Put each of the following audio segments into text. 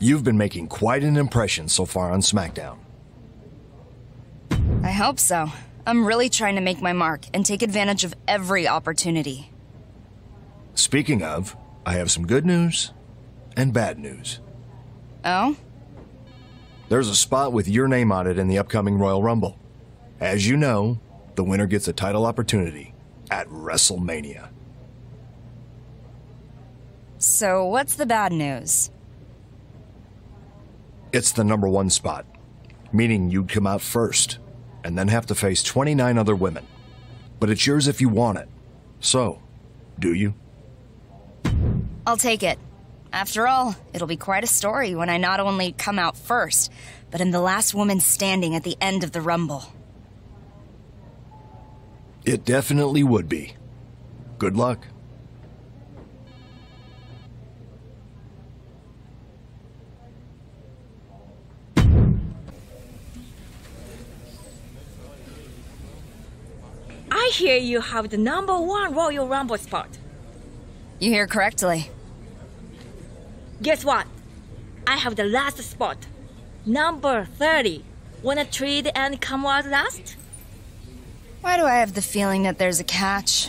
You've been making quite an impression so far on SmackDown. I hope so. I'm really trying to make my mark and take advantage of every opportunity. Speaking of, I have some good news and bad news. Oh? There's a spot with your name on it in the upcoming Royal Rumble. As you know, the winner gets a title opportunity at WrestleMania. So what's the bad news? It's the #1 spot, meaning you'd come out first, and then have to face 29 other women. But it's yours if you want it. So, do you? I'll take it. After all, it'll be quite a story when I not only come out first, but am the last woman standing at the end of the Rumble. It definitely would be. Good luck. I hear you have the #1 Royal Rumble spot. You hear correctly. Guess what? I have the last spot. Number 30. Wanna trade and come out last? Why do I have the feeling that there's a catch?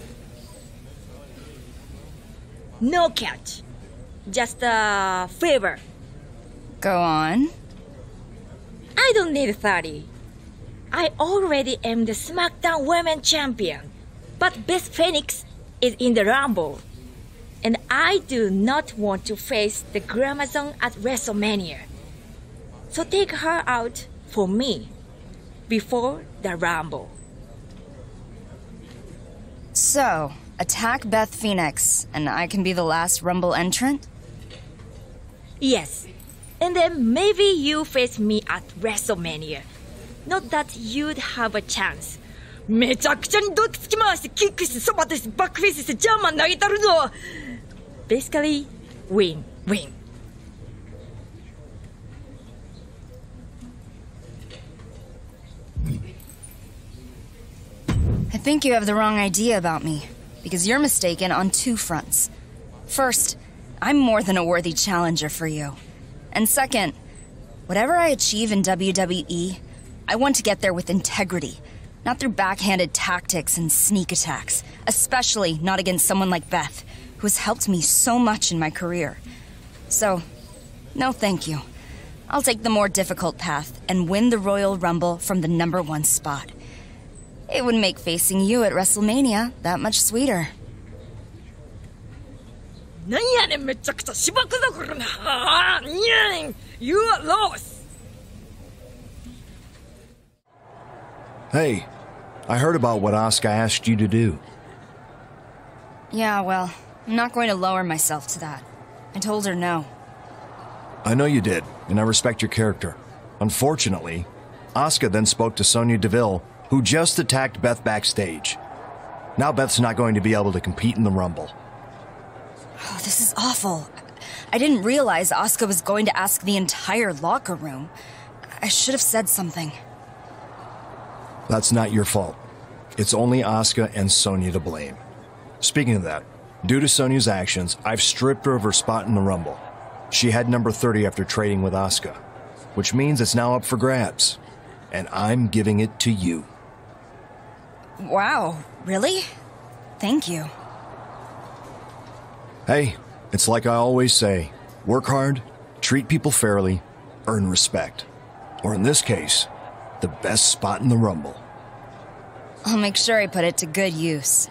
No catch. Just a favor. Go on. I don't need 30. I already am the SmackDown Women Champion. But Beth Phoenix is in the Rumble. And I do not want to face the Glamazon at WrestleMania. So take her out for me before the Rumble. So, attack Beth Phoenix, and I can be the last Rumble entrant? Yes. And then maybe you face me at WrestleMania. Not that you'd have a chance. めちゃくちゃにドキつき回してキックしてそばですバックフェイスしてジャーマン投げたるぞ Basically, win. I think you have the wrong idea about me, because you're mistaken on 2 fronts. First, I'm more than a worthy challenger for you. And second, whatever I achieve in WWE, I want to get there with integrity, not through backhanded tactics and sneak attacks, especially not against someone like Beth, who has helped me so much in my career. So, no thank you. I'll take the more difficult path and win the Royal Rumble from the #1 spot. It would make facing you at WrestleMania that much sweeter. なんやねんめちゃくちゃしばくだからな You are lost. Hey, I heard about what Asuka asked you to do. Yeah, well, I'm not going to lower myself to that. I told her no. I know you did, and I respect your character. Unfortunately, Asuka then spoke to Sonya Deville, who just attacked Beth backstage. Now Beth's not going to be able to compete in the Rumble. Oh, this is awful. I didn't realize Asuka was going to ask the entire locker room. I should have said something. That's not your fault. It's only Asuka and Sonya to blame. Speaking of that, due to Sonya's actions, I've stripped her of her spot in the Rumble. She had number 30 after trading with Asuka, which means it's now up for grabs. And I'm giving it to you. Wow, really? Thank you. Hey, it's like I always say, work hard, treat people fairly, earn respect. Or in this case, the best spot in the Rumble. I'll make sure I put it to good use.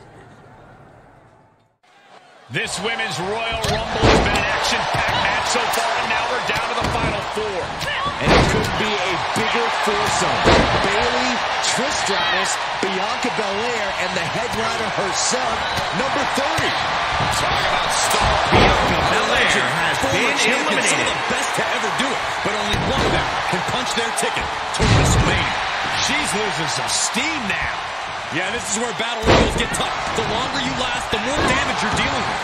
This Women's Royal Rumble has been an action-packed match so far, and now we're down to the final 4. And it couldn't be a bigger foursome. Bayley, Trish Stratus, Bianca Belair, and the headliner herself, number 30. Talk about star. Bianca Belair has been eliminated. Some of the best to ever do it, but only one of them can punch their ticket to WrestleMania. She's losing some steam now. Yeah, this is where battle royals get tough. The longer you last, the more damage you're dealing with.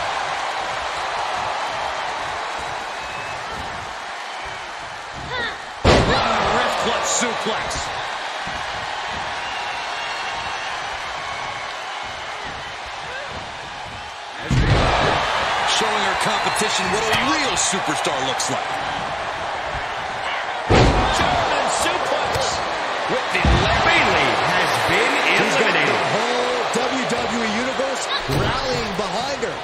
Wrist clutch suplex. Showing her competition what a real superstar looks like. with the leg. Bayley has been eliminated. The whole WWE Universe rallying behind her.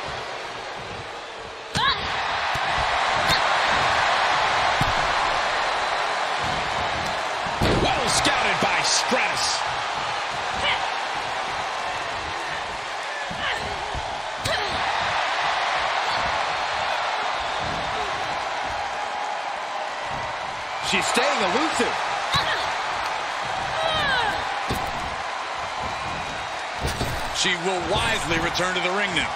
Well scouted by Stratus. She's staying elusive. She will wisely return to the ring now.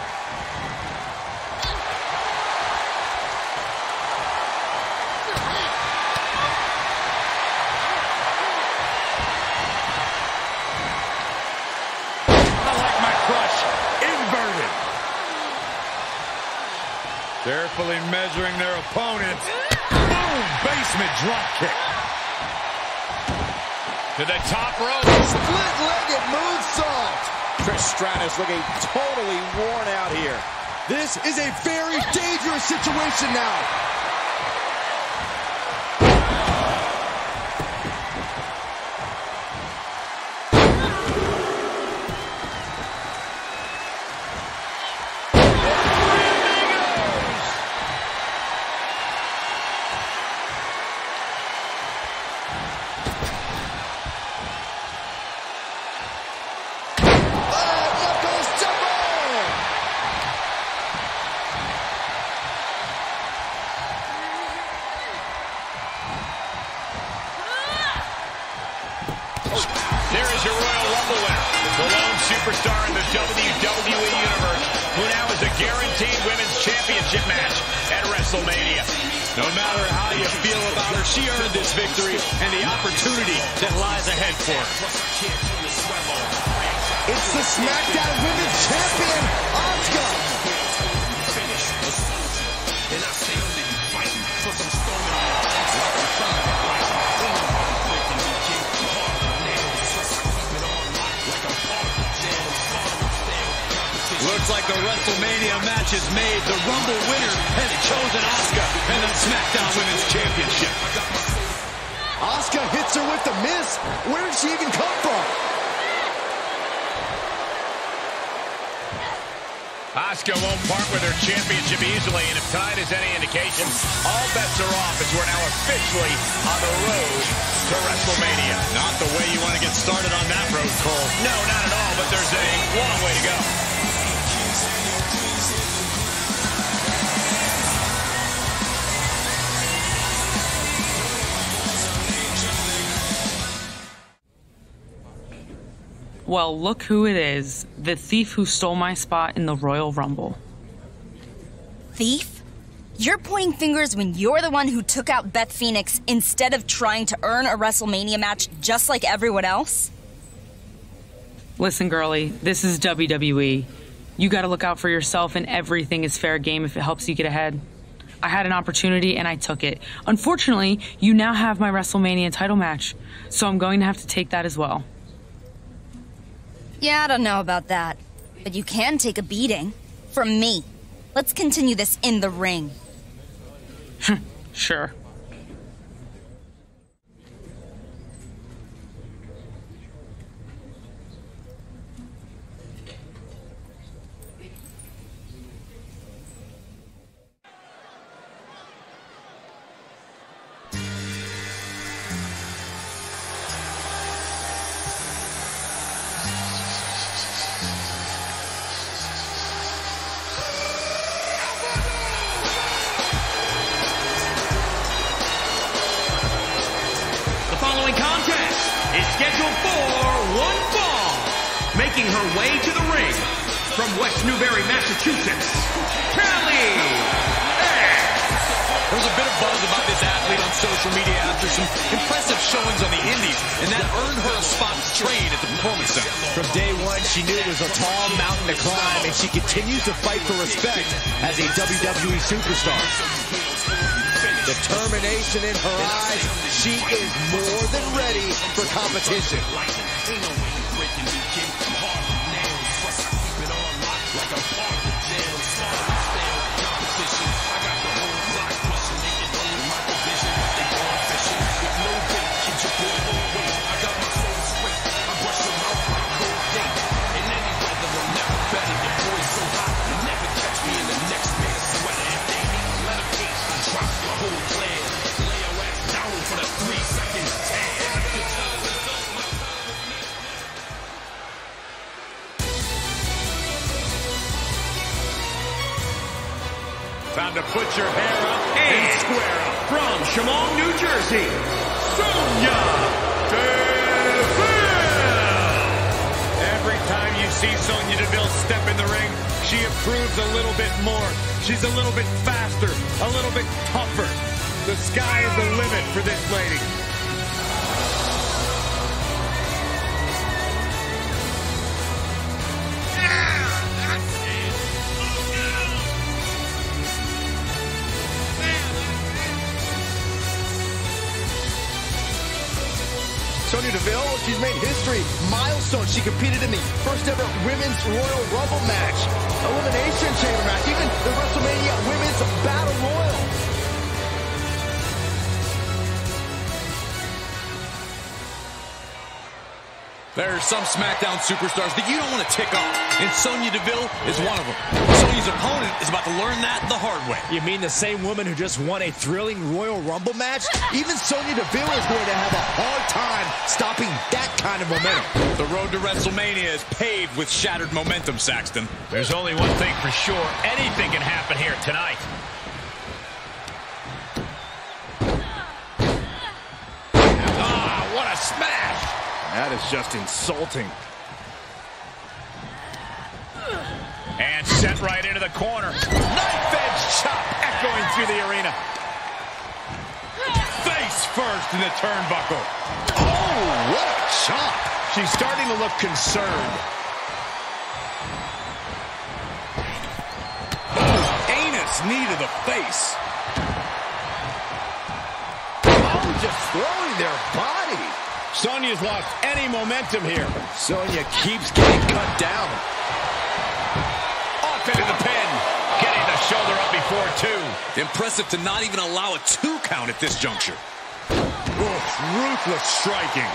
I like my crush inverted. Carefully measuring their opponent. Boom! Basement drop kick. To the top rope. Split-legged moonsault. Trish Stratus looking totally worn out here. This is a very dangerous situation now. There is your Royal Rumble winner, the lone superstar in the WWE Universe, who now has a guaranteed Women's Championship match at WrestleMania. No matter how you feel about her, she earned this victory and the opportunity that lies ahead for her. It's the SmackDown Women's Champion, Asuka. Looks like the WrestleMania match is made. The Rumble winner has chosen Asuka and the SmackDown Women's Championship. Asuka hits her with the miss. Where did she even come from? Asuka won't part with her championship easily, and if tide is any indication, all bets are off as we're now officially on the road to WrestleMania. Not the way you want to get started on that road, Cole. No, not at all, but there's a long way to go. Well, look who it is. The thief who stole my spot in the Royal Rumble. Thief? You're pointing fingers when you're the one who took out Beth Phoenix instead of trying to earn a WrestleMania match just like everyone else? Listen, girlie, this is WWE. You gotta look out for yourself, and everything is fair game if it helps you get ahead. I had an opportunity and I took it. Unfortunately, you now have my WrestleMania title match, so I'm going to have to take that as well. Yeah, I don't know about that. But you can take a beating. From me. Let's continue this in the ring. Sure. Scheduled for one fall, making her way to the ring from West Newbury, Massachusetts, Calyx. There was a bit of buzz about this athlete on social media after some impressive showings on the indies, and that earned her a spot to train at the Performance Center. From day one, she knew it was a tall mountain to climb, and she continues to fight for respect as a WWE superstar. Determination in her eyes, she is more than ready for competition. put your hair up and square up. From Chemung, New Jersey, Sonya Deville. Every time you see Sonya Deville step in the ring, she improves a little bit more. She's a little bit faster, a little bit tougher. The sky is the limit for this lady. Sonya Deville, she's made history. Milestone. She competed in the first ever Women's Royal Rumble match, Elimination Chamber match, even the WrestleMania Women's Battle Royal. There are some SmackDown superstars that you don't want to tick off, and Sonya Deville is one of them. Sonya's opponent is about to learn that the hard way. You mean the same woman who just won a thrilling Royal Rumble match? Even Sonya Deville is going to have a hard time stopping that kind of momentum. The road to WrestleMania is paved with shattered momentum, Saxton. There's only one thing for sure. Anything can happen here tonight. Ah, what a smash! That is just insulting. And sent right into the corner. Knife-edge chop echoing through the arena. Face first in the turnbuckle. Oh, what a chop. She's starting to look concerned. Anus knee to the face. Oh, just throwing their body. Sonya's lost any momentum here. Sonya keeps getting cut down. Off into the pin. Getting the shoulder up before two. Impressive to not even allow a 2 count at this juncture. Oof, ruthless striking.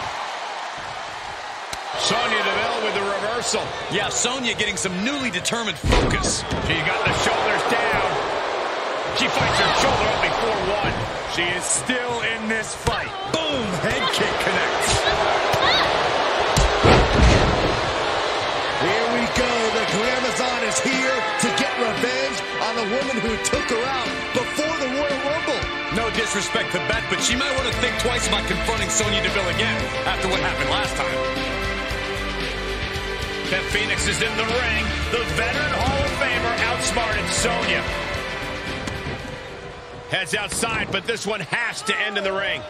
Sonya Deville with the reversal. Yeah, Sonya getting some newly determined focus. She's got the shoulders down. She fights her shoulder up before one. She is still in this fight. Boom, head kick connects. Here we go. The Glamazon is here to get revenge on the woman who took her out before the Royal Rumble. No disrespect to Beth, but she might want to think twice about confronting Sonya Deville again after what happened last time. Beth Phoenix is in the ring. The veteran Hall of Famer outsmarted Sonya. Heads outside, but this one has to end in the ring.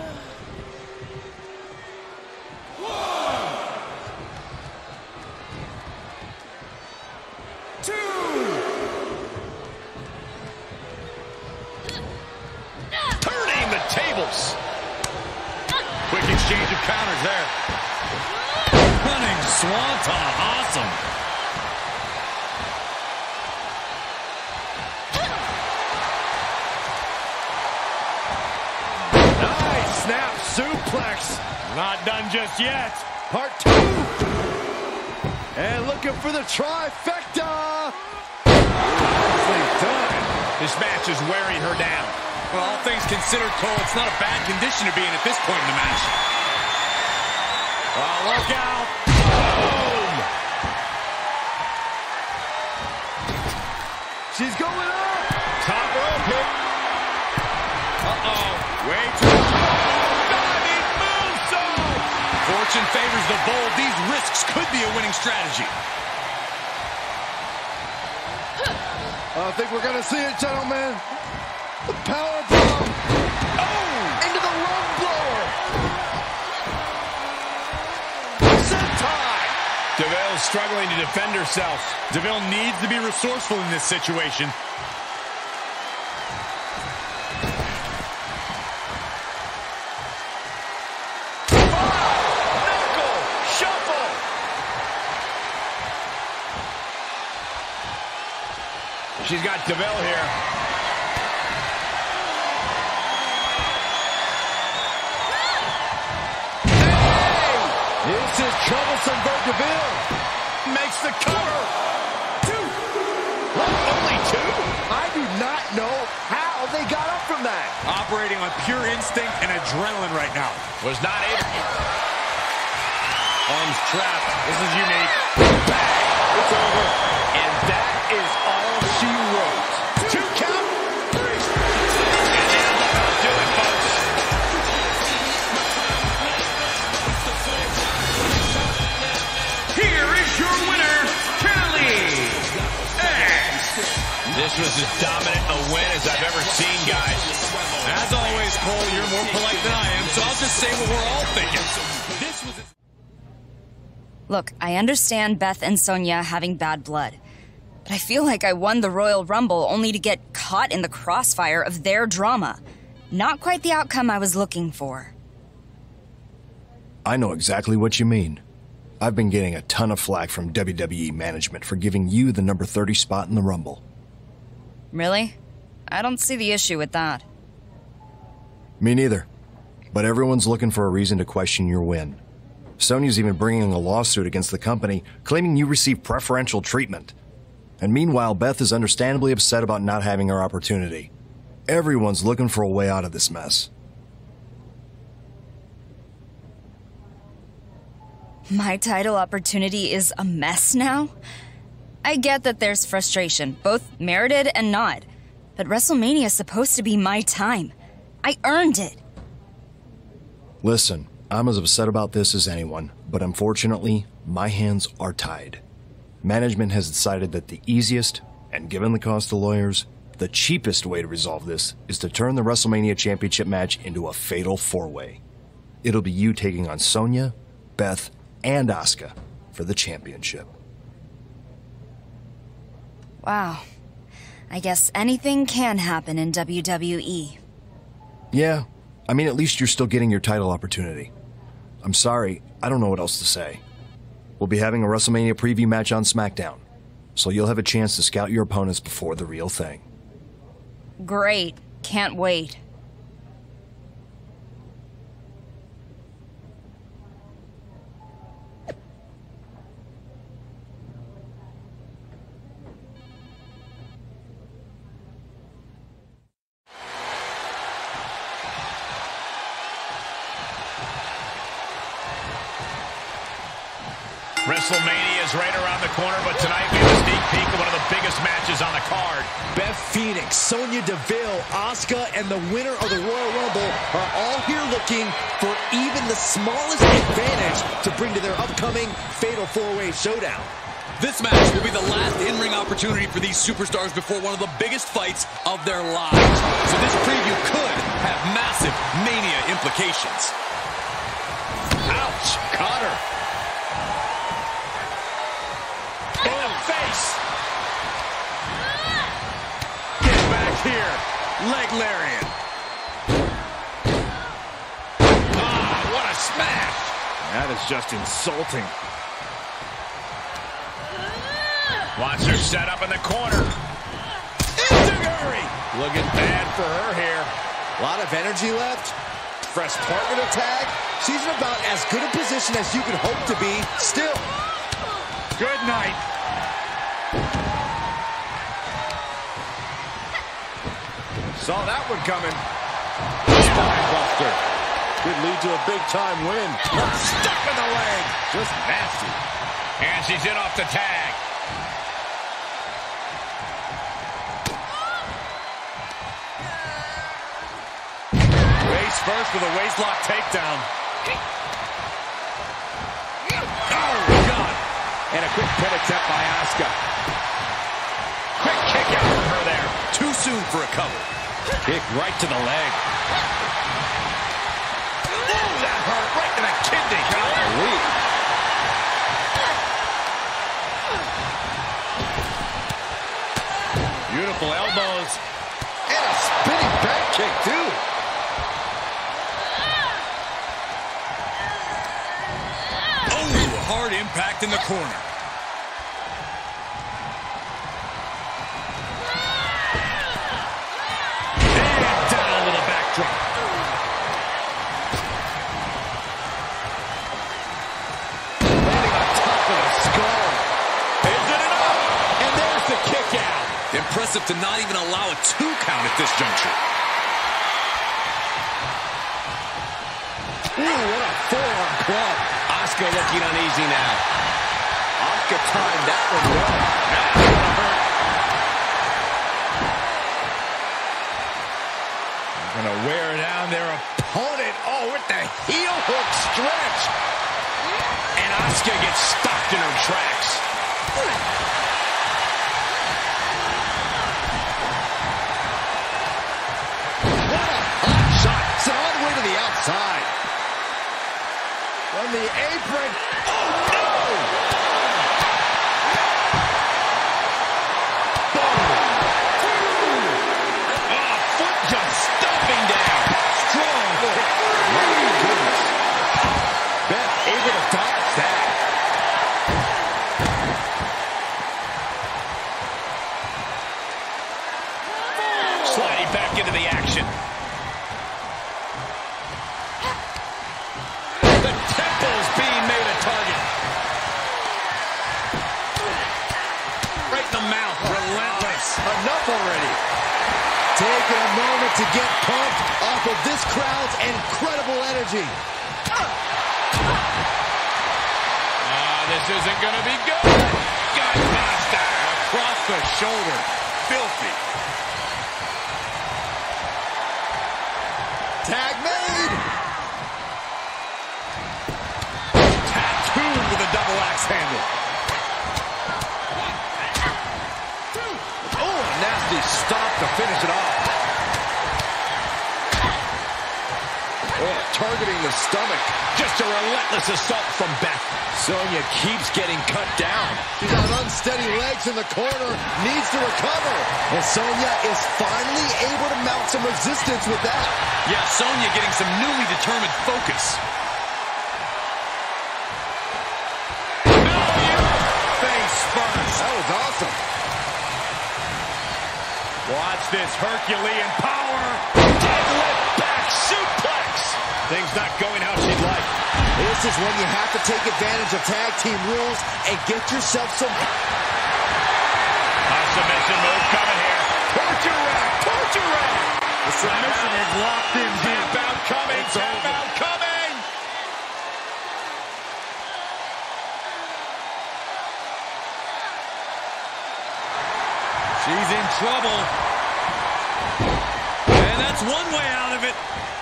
Turning the tables. Quick exchange of counters there. Running swanton, awesome. Nice snap suplex. Not done just yet. Part 2. And looking for the trifecta. Nicely done. This match is wearing her down. Well, all things considered, Cole, it's not a bad condition to be in at this point in the match. Oh, look out. Boom. She's going up. Top rope hit. Uh-oh. Way too diving moonsault. Fortune favors the bold. These risks could be a winning strategy. I think we're going to see it, gentlemen. The power bomb. Oh! Into the lung blower. Sentai. Deville's struggling to defend herself. Deville needs to be resourceful in this situation. Knuckle shuffle. She's got Deville here. This is troublesome for Deville. Makes the cover. 2. Only 2? I do not know how they got up from that. Operating on pure instinct and adrenaline right now. Was not able. Arms trapped. This is unique. Bang! It's over. And that is all she wrote. 2 count. say what we're all thinking. This was... Look, I understand Beth and Sonya having bad blood, but I feel like I won the Royal Rumble only to get caught in the crossfire of their drama. Not quite the outcome I was looking for. I know exactly what you mean. I've been getting a ton of flack from WWE management for giving you the number 30 spot in the Rumble. Really? I don't see the issue with that. Me neither. But everyone's looking for a reason to question your win. Sonya's even bringing a lawsuit against the company, claiming you received preferential treatment. And meanwhile, Beth is understandably upset about not having her opportunity. Everyone's looking for a way out of this mess. My title opportunity is a mess now? I get that there's frustration, both merited and not. But WrestleMania is supposed to be my time. I earned it. Listen, I'm as upset about this as anyone, but unfortunately, my hands are tied. Management has decided that the easiest, and given the cost of lawyers, the cheapest way to resolve this is to turn the WrestleMania Championship match into a fatal four-way. It'll be you taking on Sonya, Beth, and Asuka for the championship. Wow. I guess anything can happen in WWE. Yeah, I mean, at least you're still getting your title opportunity. I'm sorry, I don't know what else to say. We'll be having a WrestleMania preview match on SmackDown, so you'll have a chance to scout your opponents before the real thing. Great. Can't wait. WrestleMania is right around the corner, but tonight we have a sneak peek of one of the biggest matches on the card. Beth Phoenix, Sonya Deville, Asuka, and the winner of the Royal Rumble are all here looking for even the smallest advantage to bring to their upcoming Fatal 4-Way Showdown. This match will be the last in-ring opportunity for these superstars before one of the biggest fights of their lives. So this preview could have massive Mania implications. Ouch! Caught her. Here, leg lariat. Ah, what a smash! That is just insulting. Watch her set up in the corner. Enziguri! Looking bad for her here. A lot of energy left. Fresh partner to tag. She's in about as good a position as you could hope to be still. Good night. Saw that one coming. Spine buster. Could lead to a big-time win. Stuck in the leg. Just nasty. And she's in off the tag. Face first with a waistlock takedown. Oh, God. And a quick pin attempt by Asuka. Quick kick out from her there. Too soon for a cover. Kick right to the leg. Oh, that hurt right to the kidney. Golly. Beautiful elbows. And a spinning back kick, too. Oh, hard impact in the corner. Impressive to not even allow a 2 count at this juncture. Ooh, what a forearm club. Asuka looking uneasy now. Asuka timed that one well. That's gonna hurt. They're gonna wear down their opponent. Oh, with the heel hook stretch. And Asuka gets stopped in her tracks. Shot. It's all the way to the outside. apron. Oh, no! Foot just stomping down. Strong kick. My goodness. Beth able to dodge that. Sliding back into the action. The temple's being made a target. Right in the mouth. Relentless. Enough already. Taking a moment to get pumped off of this crowd's incredible energy. This isn't going to be good. Gutbuster. Across the shoulder. Filthy. Tag made. Tattooed with a double axe handle. Oh, a nasty stop to finish it off. Oh, targeting the stomach. Just a relentless assault from Beth. Sonya keeps getting cut down. She's on unsteady legs in the corner, needs to recover. And Sonya is finally able to mount some resistance with that. Yeah, Sonya getting some newly determined focus. Face first. That was awesome. Watch this Herculean power. Deadlift back suplex. Things not going how she'd like. This is when you have to take advantage of tag team rules and get yourself some... A submission move coming here. Torture rack. Torture rack. The submission is locked in deep. Tap out coming. Tap out coming. She's in trouble. And that's one way out of it.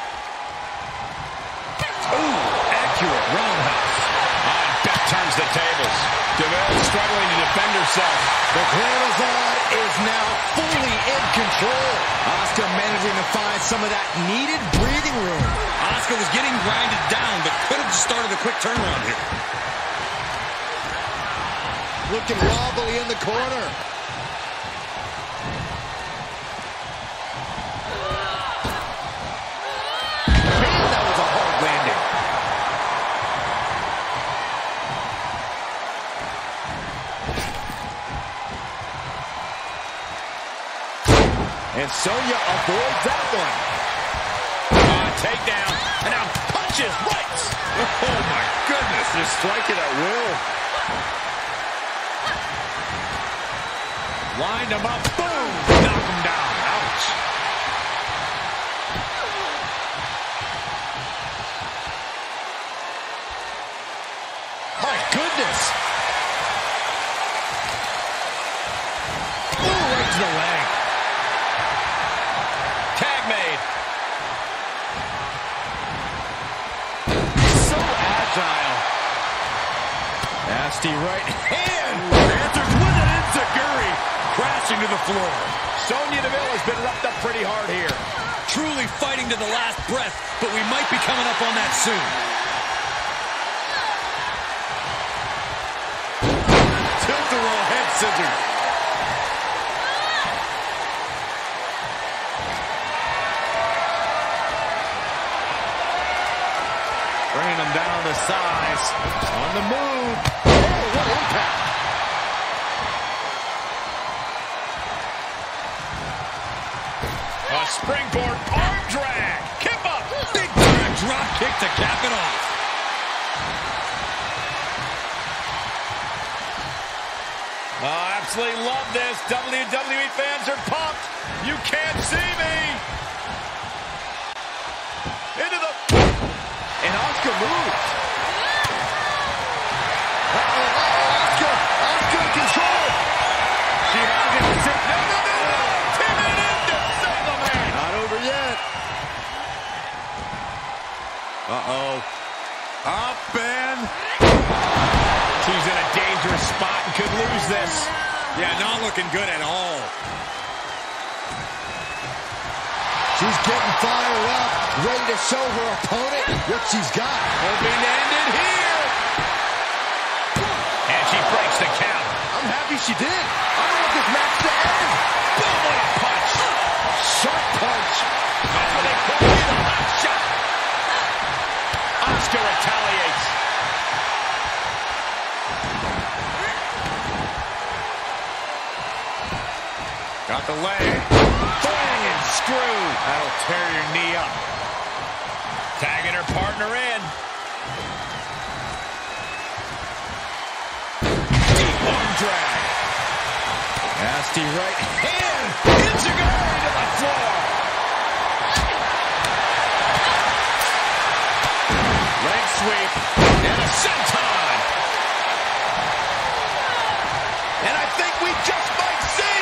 Ooh, accurate roundhouse. Beth turns the tables. DeVille struggling to defend herself. The Glamazon is now fully in control. Asuka managing to find some of that needed breathing room. Asuka was getting grinded down, but could have just started a quick turnaround here. Looking wobbly in the corner. Man, that was a hard landing. And Sonya avoids that one. Takedown. And now punches right. Oh, my goodness. Just striking at will. Wind him up. Boom. Knock him down. Ouch. My goodness. Ooh, right to the leg. Tag made. So agile. Nasty right hand. Answers with an enziguri. Crashing to the floor. Sonya Deville has been roughed up pretty hard here. Truly fighting to the last breath, but we might be coming up on that soon. Tilt-a-roll head scissors. Bringing him down to size. On the move. Oh, what impact. A springboard arm drag. Kip up. Big time drop kick to cap it off. Oh, absolutely love this. WWE fans are pumped. You can't see me. Into the... And Asuka moves. Asuka in control. She has it. No. Pin it in to save the man. Not over yet. Uh-oh. Up and... She's in a dangerous spot and could lose this. Yeah, not looking good at all. She's getting fired up, ready to show her opponent what she's got. Hoping to end it here. Maybe she did. I don't want this match to end. Boom, what a punch. Sharp punch. Oh, they call it a hot shot. Asuka retaliates. Got the leg. Bang and screw. That'll tear your knee up. Tagging her partner in. Deep arm drag. Nasty right hand. Enziguri to the floor. Leg sweep. And a senton. And I think we just might see.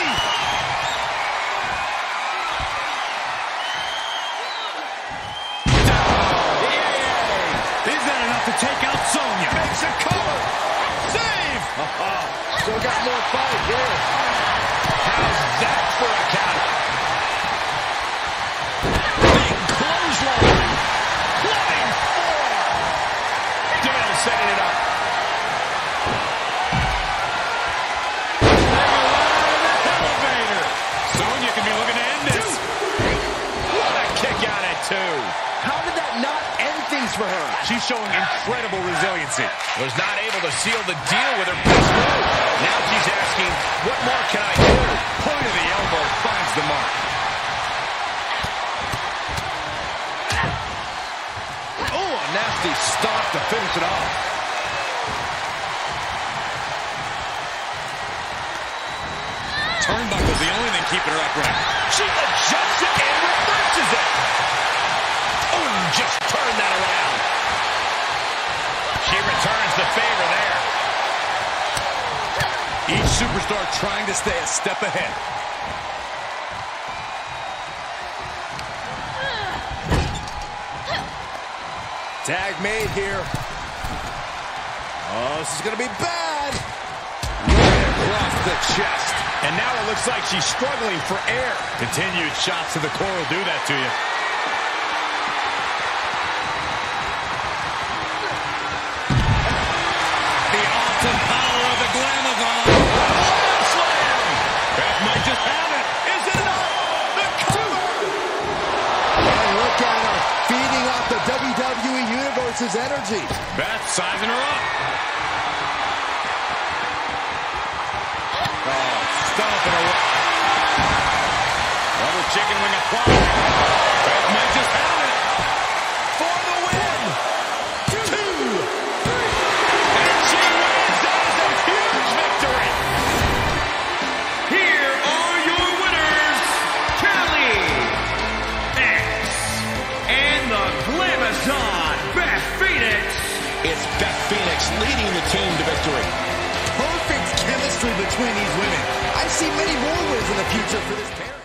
To take out Sonya. Makes a cover. Save. Still got more fight here. How's that for a count? Big clothesline. Flying forearm. Dale setting it up. Elevator. Sonya can be looking to end this. What a kick out at 2. How did that not end things for her? She's showing incredible resiliency. Was not able to seal the deal with her best move. Now she's asking, what more can I do? Point of the elbow finds the mark. Oh, a nasty stop to finish it off. Turnbuckle's the only thing keeping her upright. She adjusts it and reverses it. Oh, just turn that around. She returns the favor there. Each superstar trying to stay a step ahead. Tag made here. Oh, this is going to be bad. Right across the chest. And now it looks like she's struggling for air. Continued shots to the core will do that to you. The awesome power of the Glamazon. Slam! That might just have it. Is it enough? The cover! And look at her, feeding off the WWE Universe's energy. Beth sizing her up. Oh, stomping her. Double chicken wing applied. Beth might just have it. For the win. 2, 3. And she wins. That is a huge victory. Here are your winners, Calyx and the Glamazon, Beth Phoenix. It's Beth Phoenix leading the team to victory. Perfect chemistry between these women. I see many more wins in the future for this pair.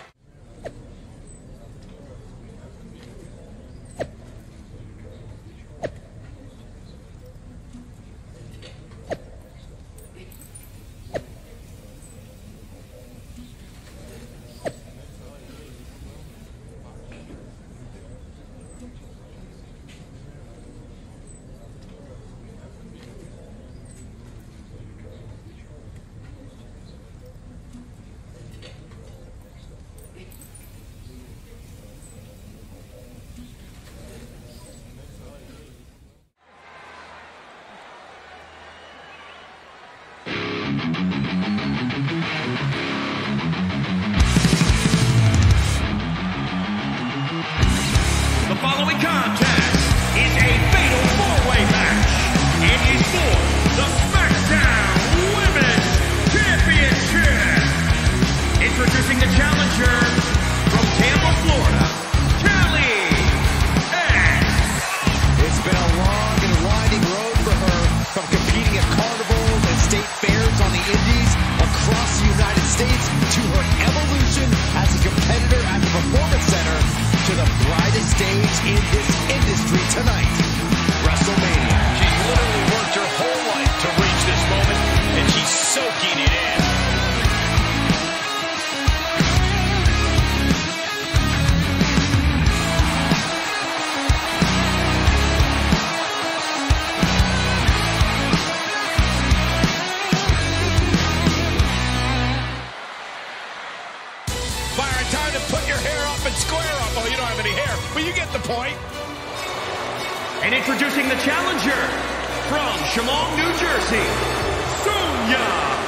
any hair, but you get the point. And introducing the challenger from Chemung, New Jersey, Sonya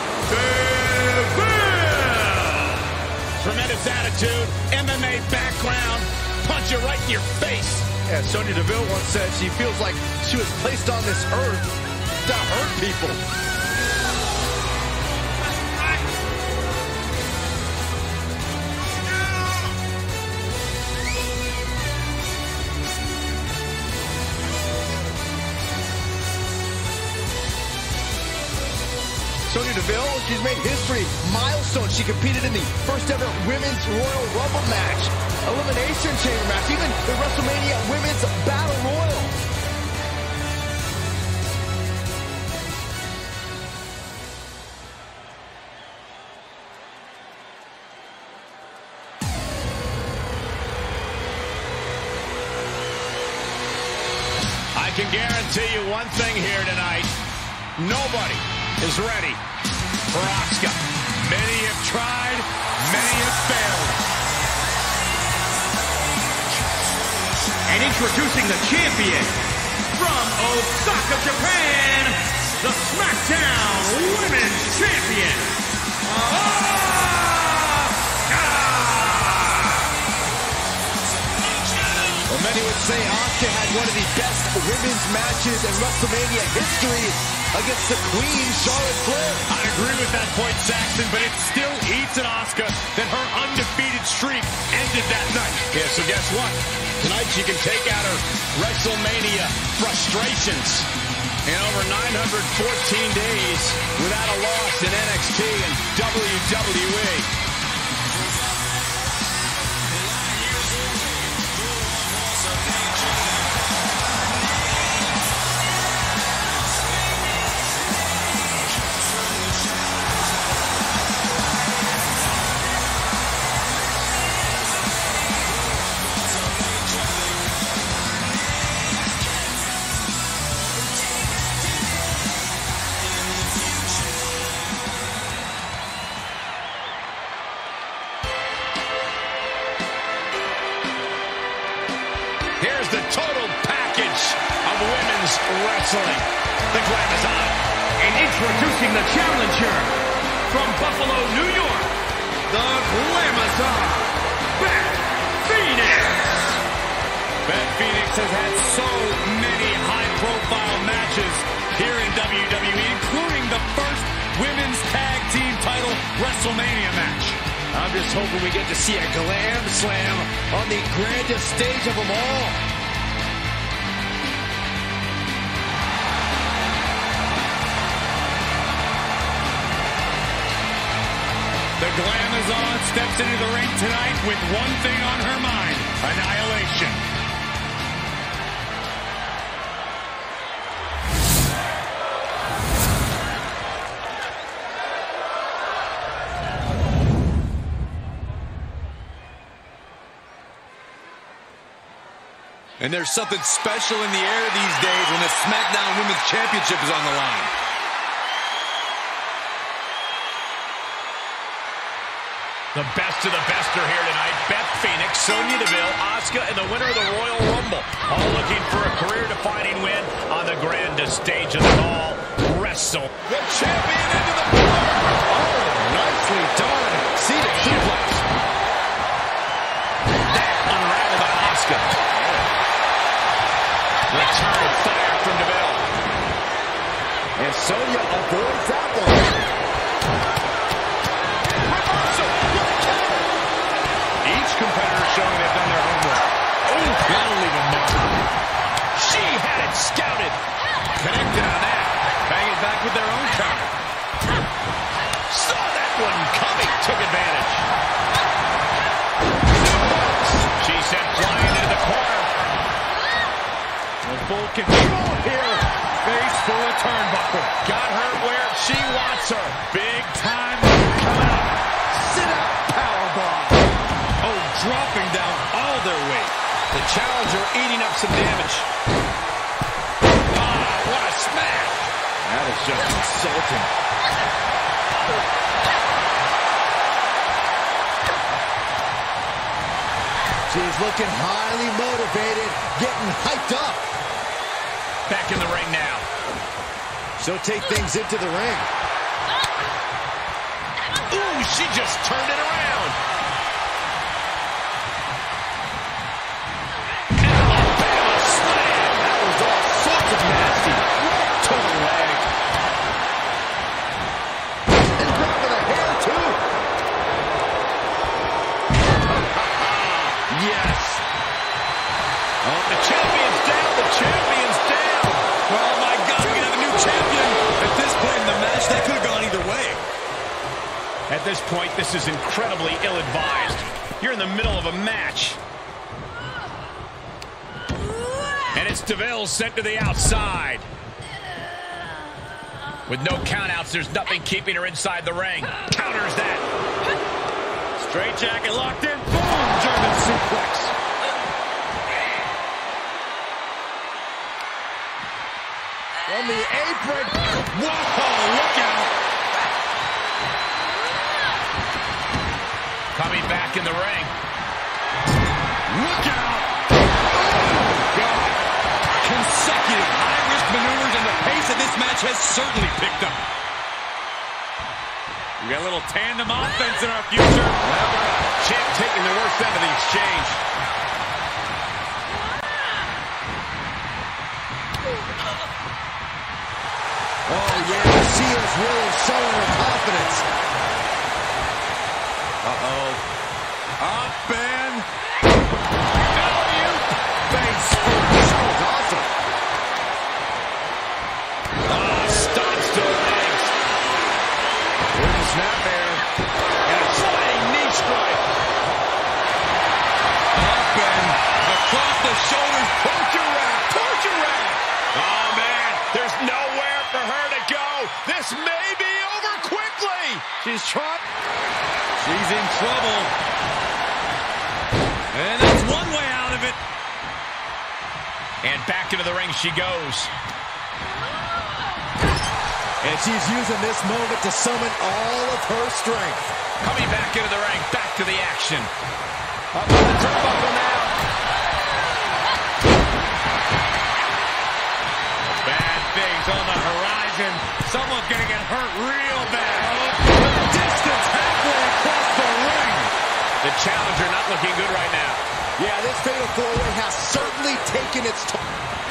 Deville. Tremendous attitude, MMA background, punch you right in your face. Yeah, Sonya Deville once said she feels like she was placed on this earth to hurt people. Sonya Deville, she's made history. Milestone. She competed in the first ever Women's Royal Rumble match, Elimination Chamber match, even the WrestleMania Women's Battle Royal. I can guarantee you one thing here tonight. Nobody is ready for Asuka. Many have tried, many have failed. And introducing the champion from Osaka, Japan, the SmackDown Women's Champion, Asuka! Well, many would say Asuka had one of the best women's matches in WrestleMania history against the Queen, Charlotte Flair. I agree with that point, Saxton, but it still eats at Asuka that her undefeated streak ended that night. Yeah, so guess what? Tonight she can take out her WrestleMania frustrations. In over 914 days without a loss in NXT and WWE. Here's the total package of women's wrestling. The glam is on. And introducing the challenger from Buffalo, New York, the Glamazon, Beth Phoenix. Beth Phoenix has had so many high-profile matches here in WWE, including the first women's tag team title WrestleMania match. I'm just hoping we get to see a glam slam on the grandest stage of them all. The Glamazon steps into the ring tonight with one thing on her mind: annihilation. And there's something special in the air these days when the SmackDown Women's Championship is on the line. The best of the best are here tonight. Beth Phoenix, Sonya Deville, Asuka, and the winner of the Royal Rumble. All looking for a career-defining win on the grandest stage of them all. Wrestle. The champion into the floor. Oh, nicely done. Seated suplex. That unraveled by Asuka. Return fire from Deville. And Sonya avoids that one. Reversal. Each competitor showing they've done their homework. Oh, that'll leave a mark. She had it scouted. Connected on that. Bang it back with their own counter. Saw that one coming. Took advantage. She sent flying into the corner. Full control here. Face full of turnbuckle. Got her where she wants her. Big time. Come out. Sit out powerbomb. Oh, dropping down all their weight. The challenger eating up some damage. Ah, what a smash. That is just insulting. She's looking highly motivated, getting hyped up. Back in the ring now. She'll take things into the ring. Ooh, she just turned it around. Alabama slam. That was all sorts of nasty. Right to the leg. And grabbing a hair, too. Yes. Oh, the champion's down. The champion's down. Oh, my God. We have a new champion. At this point in the match, that could have gone either way. At this point, this is incredibly ill-advised. You're in the middle of a match. And it's DeVille sent to the outside. With no countouts, there's nothing keeping her inside the ring. Counters that. Straight jacket locked in. Boom! German suplex. From the apron. Whoa, look out. Coming back in the ring. Look out. Oh, God. Consecutive high-risk maneuvers, and the pace of this match has certainly picked up. We got a little tandem offense in our future. Champ taking the worst end of the exchange. Oh, yeah, she is really showing her confidence. Uh-oh. Up and... Face first. That was awesome. Stomps to the legs. There's a snap there. And a sliding knee strike. Up and across the shoulders. Torture rack. Torture rack. Oh, man. There's nowhere for her to go. This may be over quickly. She's trying. She's in trouble. And that's one way out of it. And back into the ring she goes. And she's using this moment to summon all of her strength. Coming back into the ring. Back to the action. Up on the turnbuckle now. Bad things on the horizon. Someone's going to get hurt real bad. Distance halfway across the ring. The challenger not looking good right now. Yeah, this fatal four-way has certainly taken its toll.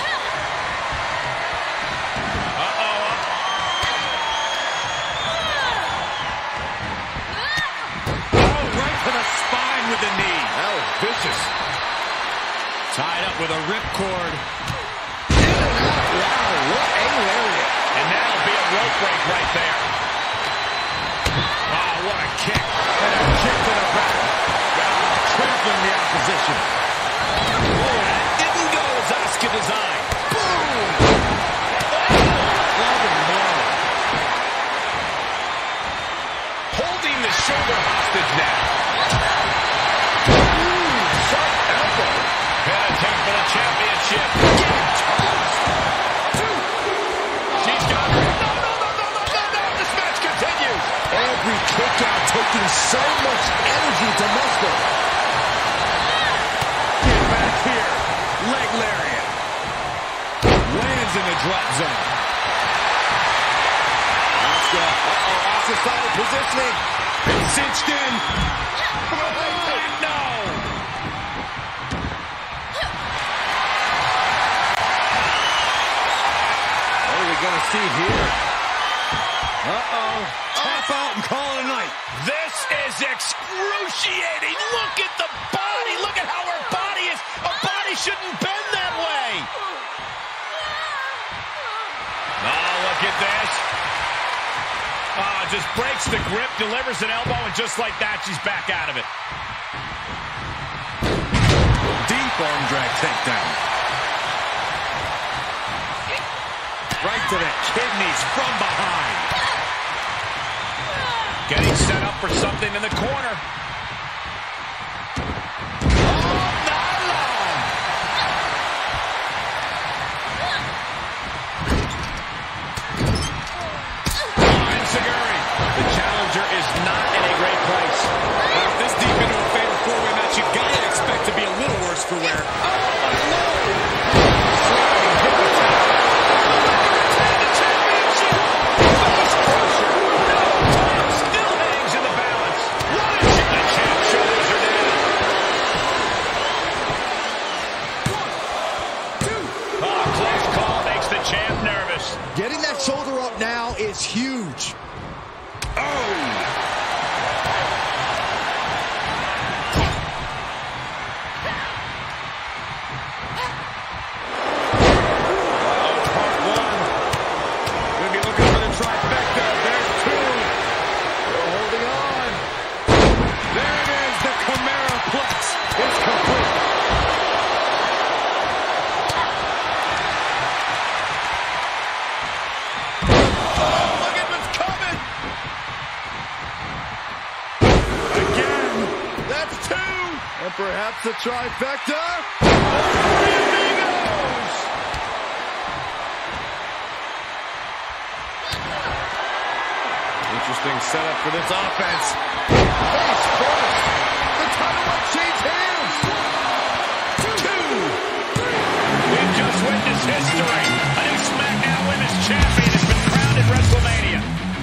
With the knee. That was vicious. Tied up with a ripcord. Wow, what a lariat. And that'll be a rope break right there. Oh, what a kick. And a kick to the back. Trampling the opposition. Oh, that didn't go as Asuka designed. Boom! Holding the shoulder hostage now. Championship. She's got her. No. This match continues. Every kick out taking so much energy to muster. Get back here. Leg lariat. Lands in the drop zone. Asuka. Asuka started positioning. And cinched in. No. Gonna see here. Tap out and call it a night. This is excruciating. Look at the body. Look at how her body is. A body shouldn't bend that way. Oh, look at this. Oh, just breaks the grip, delivers an elbow, and just like that, she's back out of it. Deep arm drag takedown. Right to the kidneys from behind. Getting set up for something in the corner. Oh, not long. Enziguri. The challenger is not in a great place. This deep into a fatal four-way match, you gotta expect to be a shoulders. Getting that shoulder up now is huge. Oh! Perhaps a trifecta. Interesting setup for this offense. Face first. The title might change hands. 2. We've just witnessed history. A new SmackDown Women's Champion has been crowned at WrestleMania.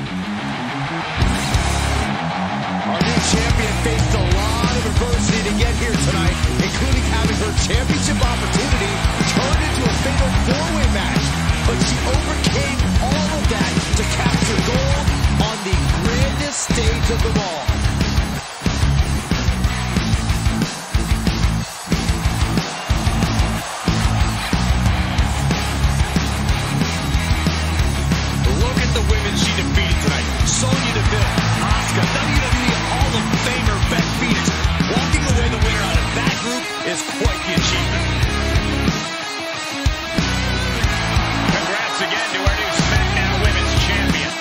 Our new champion faced a lot of adversity to get here tonight, including having her championship opportunity turned into a fatal 4-way match. But she overcame all of that to capture gold on the grandest stage of them all. Look at the women she defeated tonight. Sonya Deville, Asuka, WWE Hall of Famer Beth Phoenix. Walking away the winner out of that group is quite the achievement. Congrats again to our new SmackDown Women's Champion.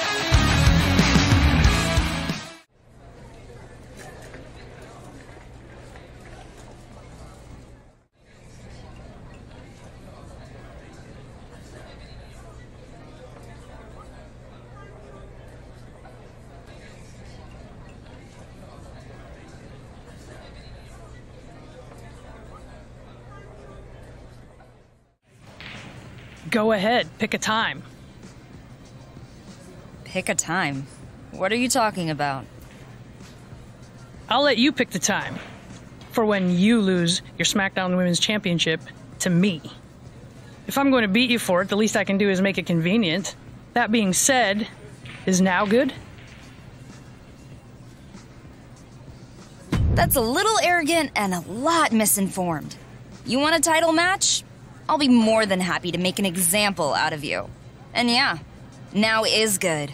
Go ahead, pick a time. Pick a time. What are you talking about? I'll let you pick the time for when you lose your SmackDown Women's Championship to me. If I'm going to beat you for it, the least I can do is make it convenient. That being said, is now good? That's a little arrogant and a lot misinformed. You want a title match? I'll be more than happy to make an example out of you. And yeah, now is good.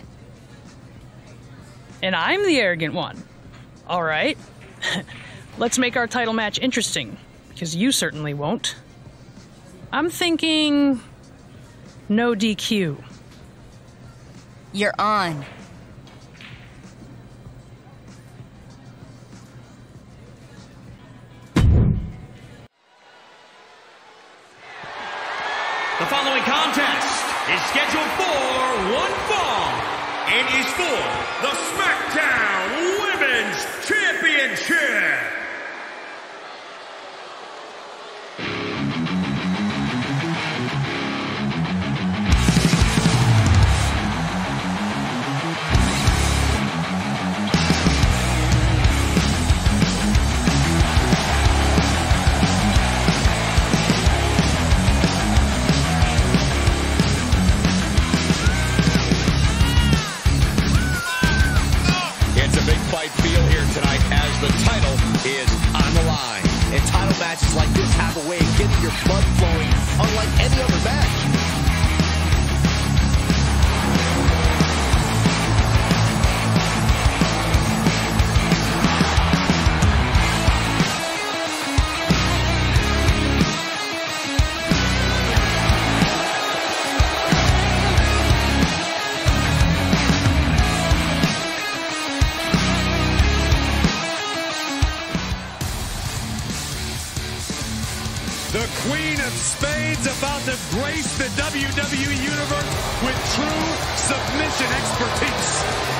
And I'm the arrogant one. All right. Let's make our title match interesting, because you certainly won't. I'm thinking no DQ. You're on. The following contest is scheduled for one fall and is for the SmackDown Women's Championship. The title is on the line. And title matches like this have a way of getting your blood flowing unlike any other match. The Queen of Spades about to grace the WWE Universe with true submission expertise.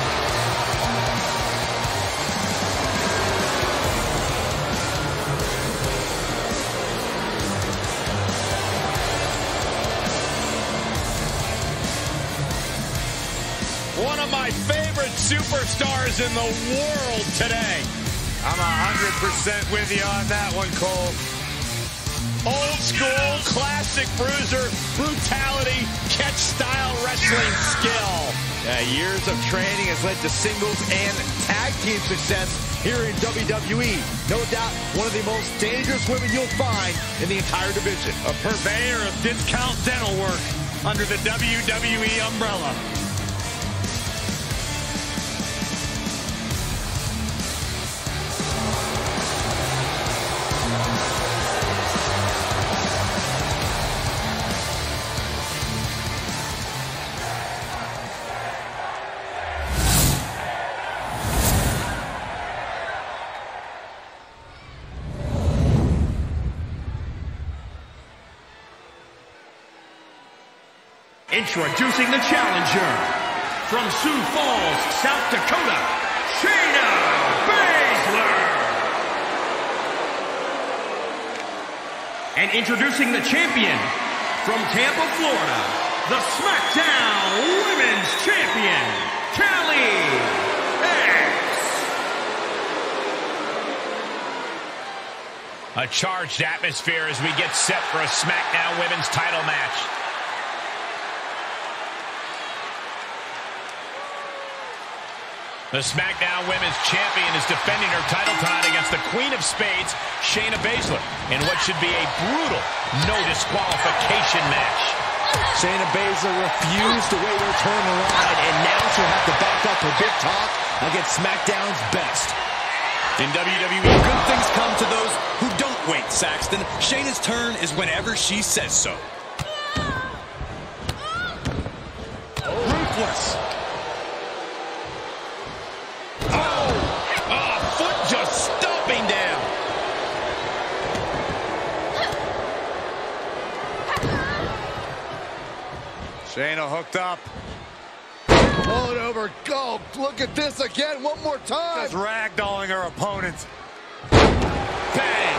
One of my favorite superstars in the world today. I'm 100% with you on that one, Cole. Old school, classic bruiser, brutality, catch-style wrestling skill. Years of training has led to singles and tag team success here in WWE. No doubt one of the most dangerous women you'll find in the entire division. A purveyor of discount dental work under the WWE umbrella. Introducing the challenger, from Sioux Falls, South Dakota, Shayna Baszler. And introducing the champion, from Tampa, Florida, the SmackDown Women's Champion, Calyx. A charged atmosphere as we get set for a SmackDown Women's title match. The SmackDown Women's Champion is defending her title tonight against the Queen of Spades, Shayna Baszler, in what should be a brutal no disqualification match. Shayna Baszler refused to wait her turn to ride, and now she'll have to back up her big talk against SmackDown's best. In WWE, good things come to those who don't wait, Saxton. Shayna's turn is whenever she says so. Ruthless. Just stomping down. Shayna hooked up. Pull it over. Go. Look at this again. One more time. Just ragdolling her opponent. Bang.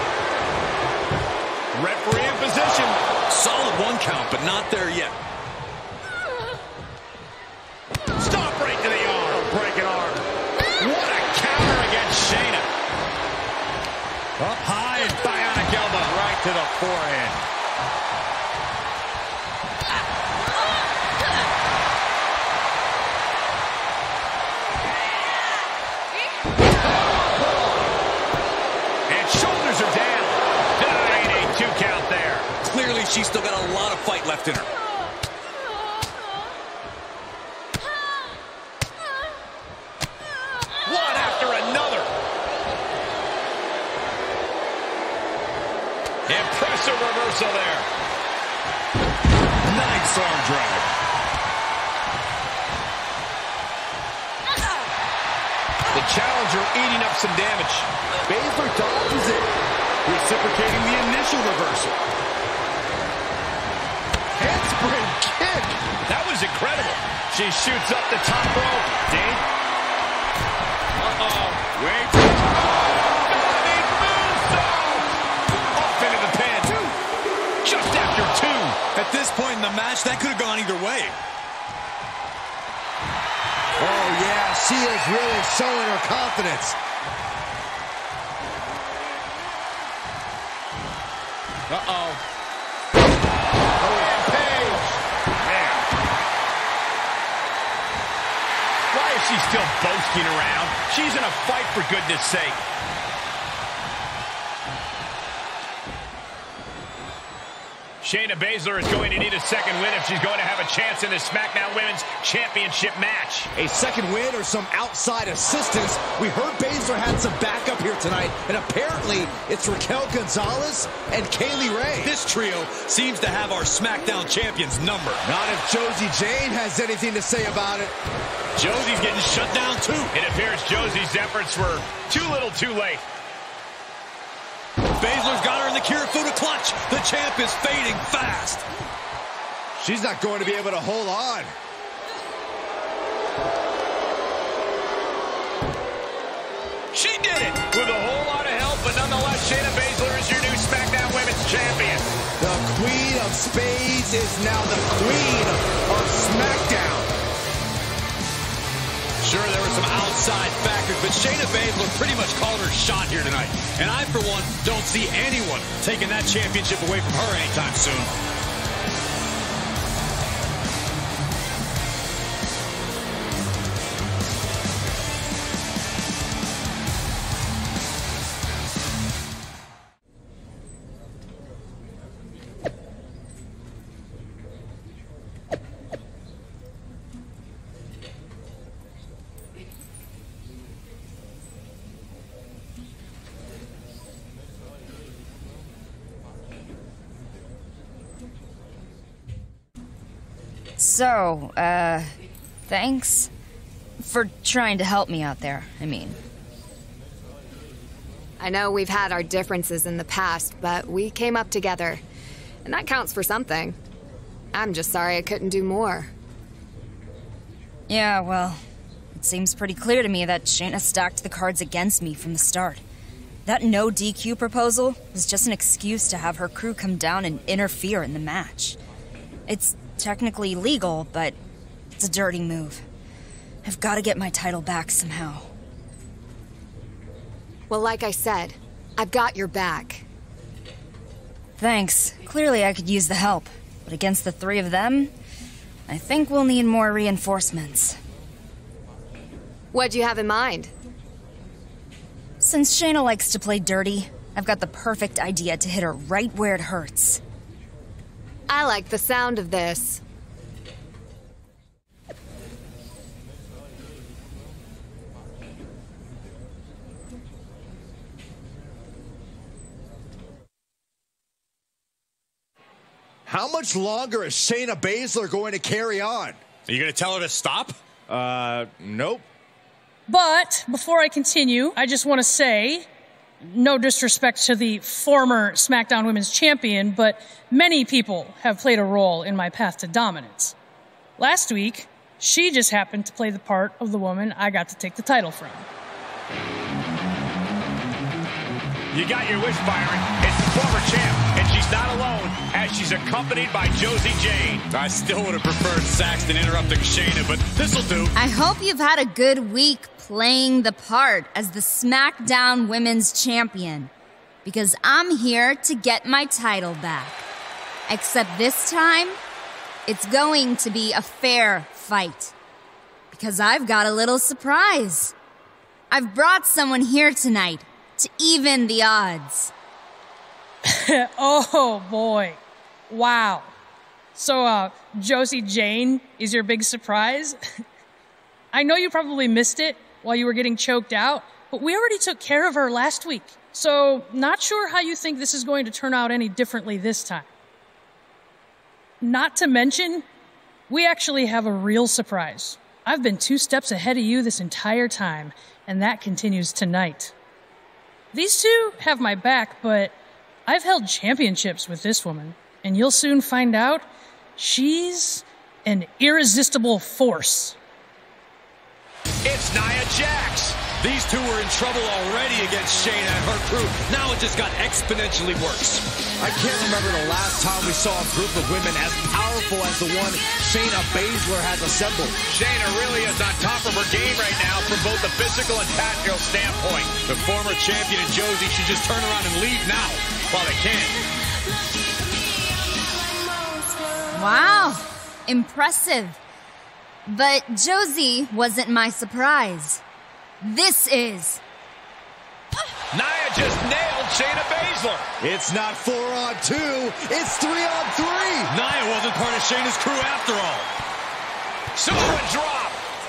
Referee in position. Solid one count, but not there yet. Stop right to the arm. Breaking arm. What a counter against Shayna. Up high and bionic elbow right to the forehead. And shoulders are down. Ain't a 2 count there. Clearly, she's still got a lot of fight left in her. One after another. Impressive reversal there. Nice arm drag. The challenger eating up some damage. Baszler dodges it, reciprocating the initial reversal. Handspring kick. That was incredible. She shoots up the top rope. Dave. Wait. Off into the pin. Just after 2. At this point in the match, that could have gone either way. Oh, yeah, she is really showing her confidence. Uh-oh. Rampage. Man. Why is she still boasting around? She's in a fight, for goodness sake. Shayna Baszler is going to need a second win if she's going to have a chance in this SmackDown Women's Championship match. A second win or some outside assistance. We heard Baszler had some backup here tonight, and apparently it's Raquel Gonzalez and Kaylee Ray. This trio seems to have our SmackDown champion's number. Not if Josie Jane has anything to say about it. Josie's getting shut down, too. It appears Josie's efforts were too little too late. Baszler's got her in the Kirifuda clutch. The champ is fading fast. She's not going to be able to hold on. She did it with a whole lot of help, but nonetheless, Shayna Baszler is your new SmackDown Women's Champion. The Queen of Spades is now the Queen of SmackDown. Sure, there were some outside factors, but Shayna Baszler pretty much called her shot here tonight. And I, for one, don't see anyone taking that championship away from her anytime soon. So, thanks for trying to help me out there, I mean. I know we've had our differences in the past, but we came up together, and that counts for something. I'm just sorry I couldn't do more. Yeah, well, it seems pretty clear to me that Shayna stacked the cards against me from the start. That no DQ proposal was just an excuse to have her crew come down and interfere in the match. It's technically legal, but it's a dirty move. I've got to get my title back somehow. Well, like I said, I've got your back. Thanks. Clearly I could use the help, but against the three of them, I think we'll need more reinforcements. What'd you have in mind? Since Shayna likes to play dirty, I've got the perfect idea to hit her right where it hurts. I like the sound of this. How much longer is Shayna Baszler going to carry on? Are you going to tell her to stop? Nope. But before I continue, I just want to say, no disrespect to the former SmackDown Women's Champion, but many people have played a role in my path to dominance. Last week, she just happened to play the part of the woman I got to take the title from. You got your wish, Byron. It's the former champ, and she's not alone, as she's accompanied by Josie Jane. I still would have preferred Saxton interrupting Shayna, but this'll do. I hope you've had a good week playing the part as the SmackDown Women's Champion, because I'm here to get my title back. Except this time, it's going to be a fair fight, because I've got a little surprise. I've brought someone here tonight to even the odds. Oh, boy. Wow. So, Josie Jane is your big surprise? I know you probably missed it while you were getting choked out, but we already took care of her last week. So, not sure how you think this is going to turn out any differently this time. Not to mention, we actually have a real surprise. I've been 2 steps ahead of you this entire time, and that continues tonight. These two have my back, but I've held championships with this woman, and you'll soon find out she's an irresistible force. It's Nia Jax. These two were in trouble already against Shayna and her crew. Now it just got exponentially worse. I can't remember the last time we saw a group of women as powerful as the one Shayna Baszler has assembled. Shayna really is on top of her game right now from both the physical and tactical standpoint. The former champion and Josie should just turn around and leave now while they can. Wow, impressive. But Josie wasn't my surprise. This is. Nia just nailed Shayna Baszler. It's not 4-on-2, it's 3-on-3. Nia wasn't part of Shayna's crew after all. Super drop.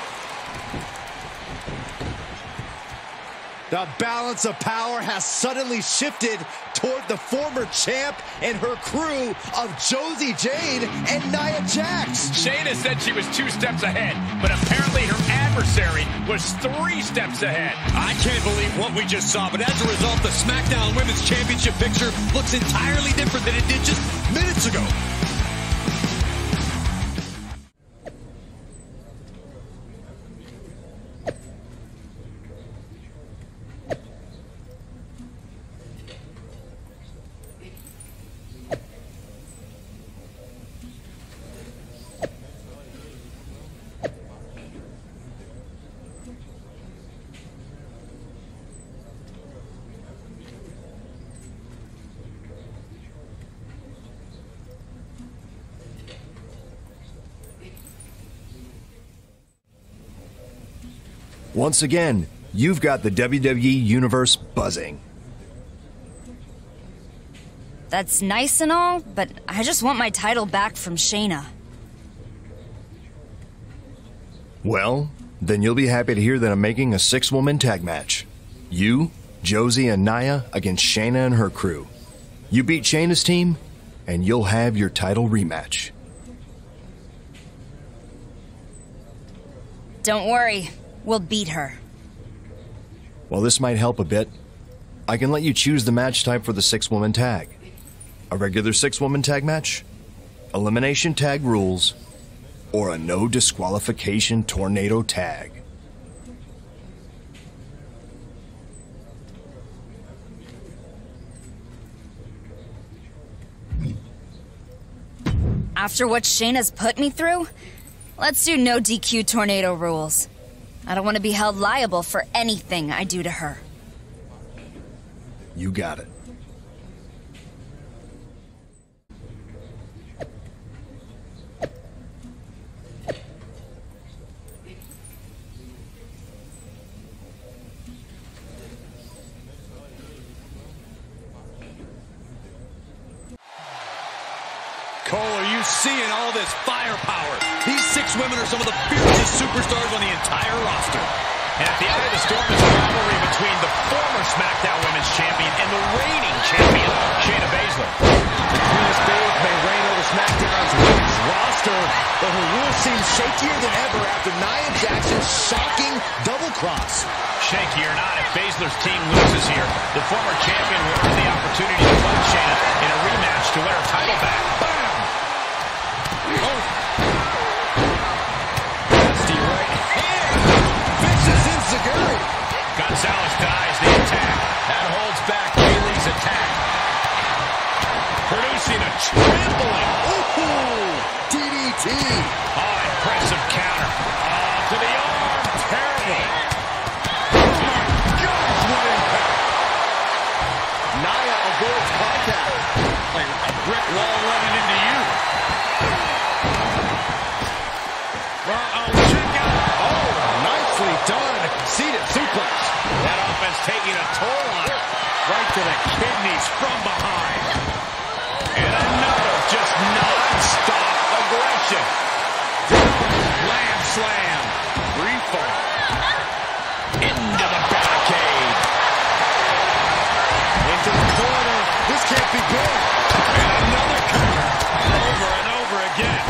The balance of power has suddenly shifted toward the former champ and her crew of Josie Jane and Nia Jax. Shayna said she was 2 steps ahead, but apparently her adversary was 3 steps ahead. I can't believe what we just saw, but as a result, the SmackDown Women's Championship picture looks entirely different than it did just minutes ago. Once again, you've got the WWE Universe buzzing. That's nice and all, but I just want my title back from Shayna. Well, then you'll be happy to hear that I'm making a 6-woman tag match. You, Josie, and Nia against Shayna and her crew. You beat Shayna's team, and you'll have your title rematch. Don't worry, we'll beat her. While this might help a bit, I can let you choose the match type for the 6-woman tag. A regular 6-woman tag match, elimination tag rules, or a no disqualification tornado tag. After what Shayna's put me through, let's do no DQ tornado rules. I don't want to be held liable for anything I do to her. You got it. Cole, are you seeing all this firepower? These 6 women are some of the fiercest superstars on the entire roster. And at the eye of the storm is a rivalry between the former SmackDown Women's Champion and the reigning champion, Shayna Baszler. Venus Babe may reign over SmackDown's women's roster, but her rule seems shakier than ever after Nia Jax's shocking double cross. Shaky or not, if Baszler's team loses here, the former champion will earn the opportunity to fight Shayna in a rematch to win her title back. Bam! Nasty right hand. Vicious enziguri. Gonzalez denies the attack. That holds back Bayley's attack. Producing a trampling. Ooh, DDT. Oh, impressive counter. Oh, to the arm. Terrible. Oh my gosh, what impact. Nia avoids contact. Like a brick wall running into you. Nicely done. Seated suplex. That offense taking a toll on her. Right to the kidneys from behind. And another just non-stop aggression. Lamb slam. Free fall. Into the barricade. Into the corner. This can't be good. And another counter. Over and over again.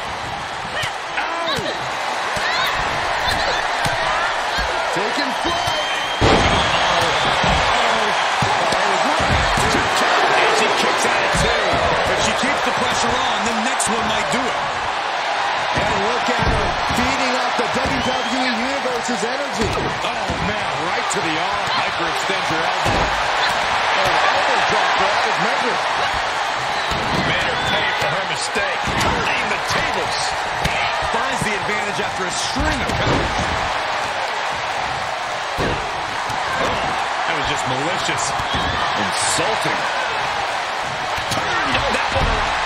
Taking flight. As he kicks at it too. If she keeps the pressure on, the next one might do it. And look at her feeding off the WWE Universe's energy. Oh, man, right to the arm. Hyperextend your elbow. Elbow drop for all his members. Made her pay for her mistake. Turning the tables. Finds the advantage after a string of counters. That was just malicious. Insulting. Turned that one around.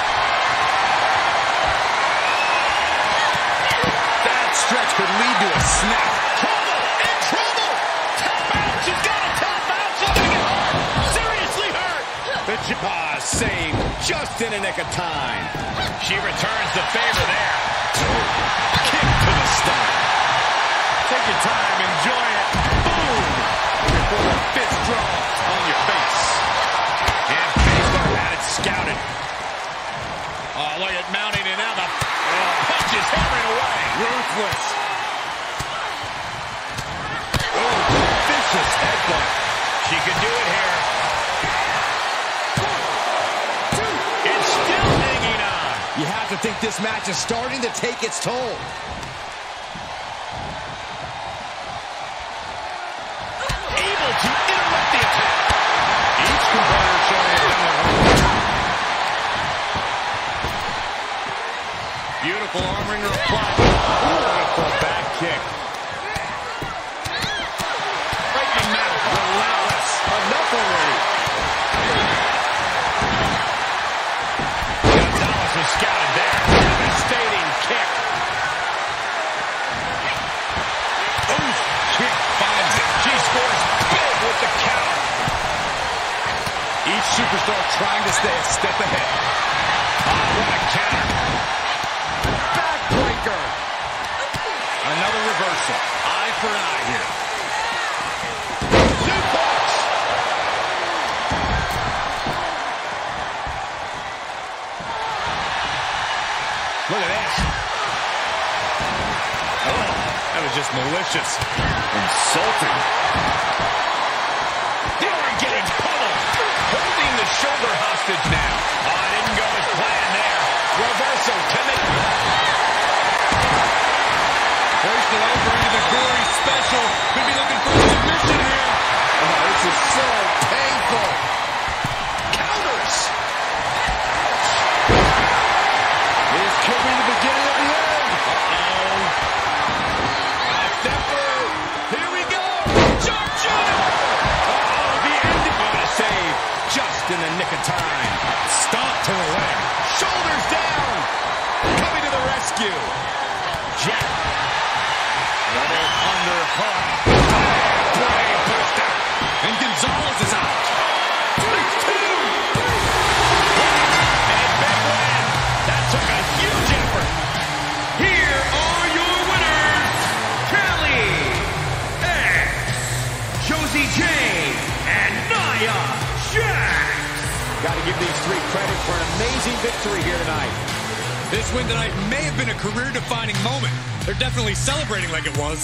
That stretch could lead to a snap. Trouble! In trouble! Tap out! She's got a tap out! She's gonna get hurt! Seriously hurt! The Jaw saved just in a nick of time. She returns the favor there. Kick to the stomach. Take your time, enjoy it. Boom! Before the fist drops on your face. And Baszler had it scouted. Oh, look at mounting and now the punches hammering away. Ruthless. Oh, vicious headbutt. She could do it here. It's still hanging on. You have to think this match is starting to take its toll. Able to interrupt the attack. Each competitor showing it down the road. Beautiful arm wringer applied. Beautiful back kick. Right in the mouth. Relentless. Enough already. Gonzalez was scouted there. Devastating kick. Oof. Kick trying to stay a step ahead. Oh, what a counter. Backbreaker. Another reversal. Eye for an eye here. Suplex. Look at this. Oh, that was just malicious. Insulting. They're getting pummeled. Holding the shoulder hostage now. Oh, it didn't go as planned there. Reversal. Can they... Hoist it over into the gory special. Could be looking for a submission here. Oh, this is so painful. Counters. This could be the beginning of the end. Uh-oh. A step through. Here we go. Jump shot. Uh-oh, the ending. On a save. Just in the nick of time. Stomp to the leg. Shoulders down. Coming to the rescue. Jack. Another underhook. Brain buster. And Gonzalez is out. It's two. And big win. That took a huge effort. Here are your winners, Calyx, Josie Jane, and Nia Jax. Got to give these three credit for an amazing victory here tonight. This win tonight may have been a career-defining moment. They're definitely celebrating like it was.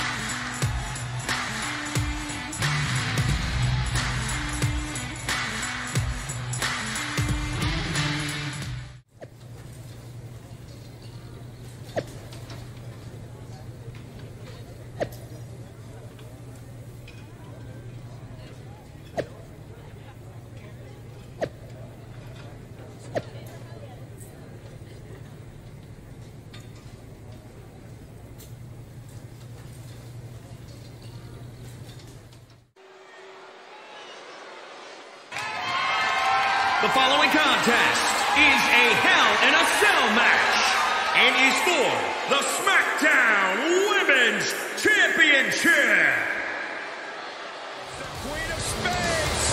The following contest is a Hell in a Cell match and is for the SmackDown Women's Championship. Queen of Spades.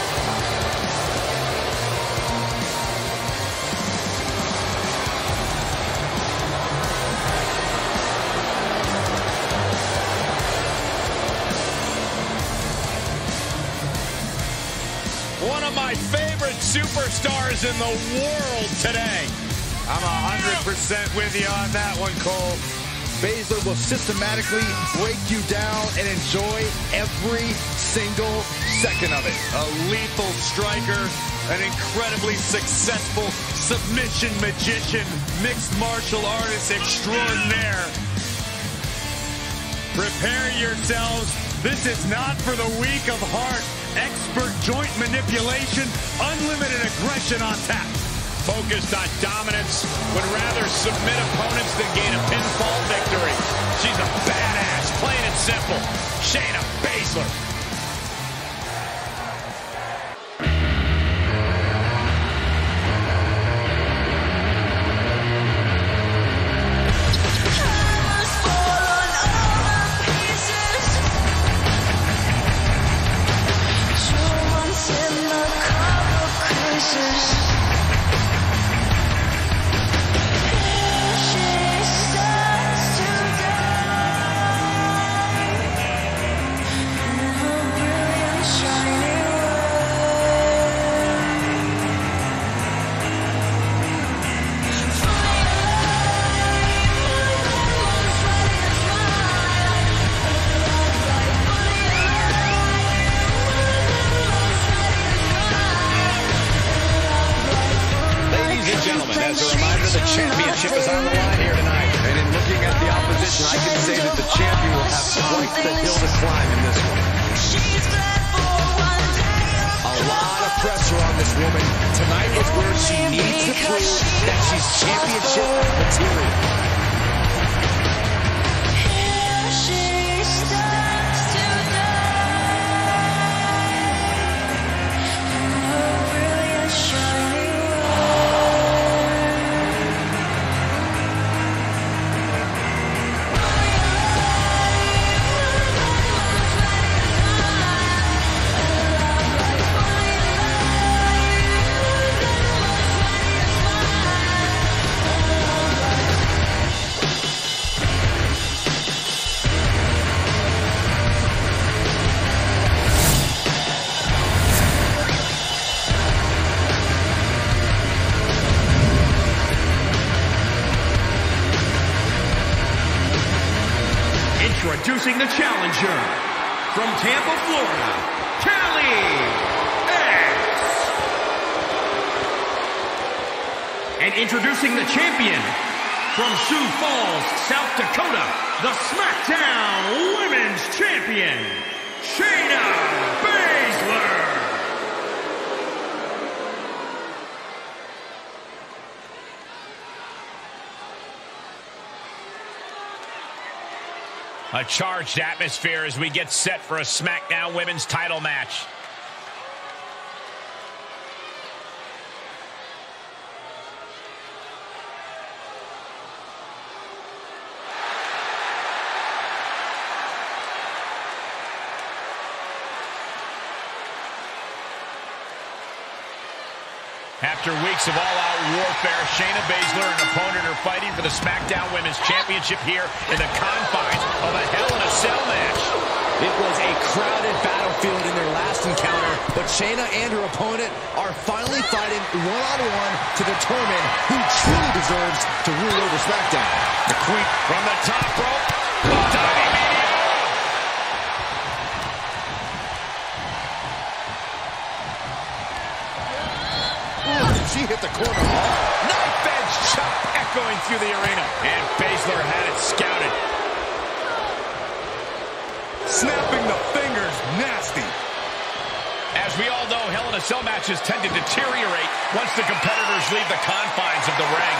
One of my favorite superstars in the world today. I'm 100% with you on that one, Cole. Baszler will systematically break you down and enjoy every single second of it. A lethal striker, an incredibly successful submission magician, mixed martial artist extraordinaire. Prepare yourselves. This is not for the weak of heart. Expert joint manipulation, unlimited aggression on tap. Focused on dominance, would rather submit opponents than gain a pinfall victory. She's a badass, plain and simple. Shayna Baszler. As a reminder, the championship is on the line here tonight. And in looking at the opposition, I can say that the champion will have quite the hill to climb in this one. A lot of pressure on this woman. Tonight is where she needs to prove that she's championship material. Introducing the challenger from Tampa, Florida, Calyx. And introducing the champion from Sioux Falls, South Dakota, the SmackDown Women's Champion, Shayna Baszler. A charged atmosphere as we get set for a SmackDown Women's title match. After weeks of all-out warfare, Shayna Baszler and opponent are fighting for the SmackDown Women's Championship here in the confines of a Hell in a Cell match. It was a crowded battlefield in their last encounter, but Shayna and her opponent are finally fighting one-on-one to determine who truly deserves to rule over SmackDown. The Queen from the top rope. Diving media. She hit the corner hard. Knife edge chop echoing through the arena. And Baszler had it scouted. Snapping the fingers, nasty. As we all know, Hell in a Cell matches tend to deteriorate once the competitors leave the confines of the ring.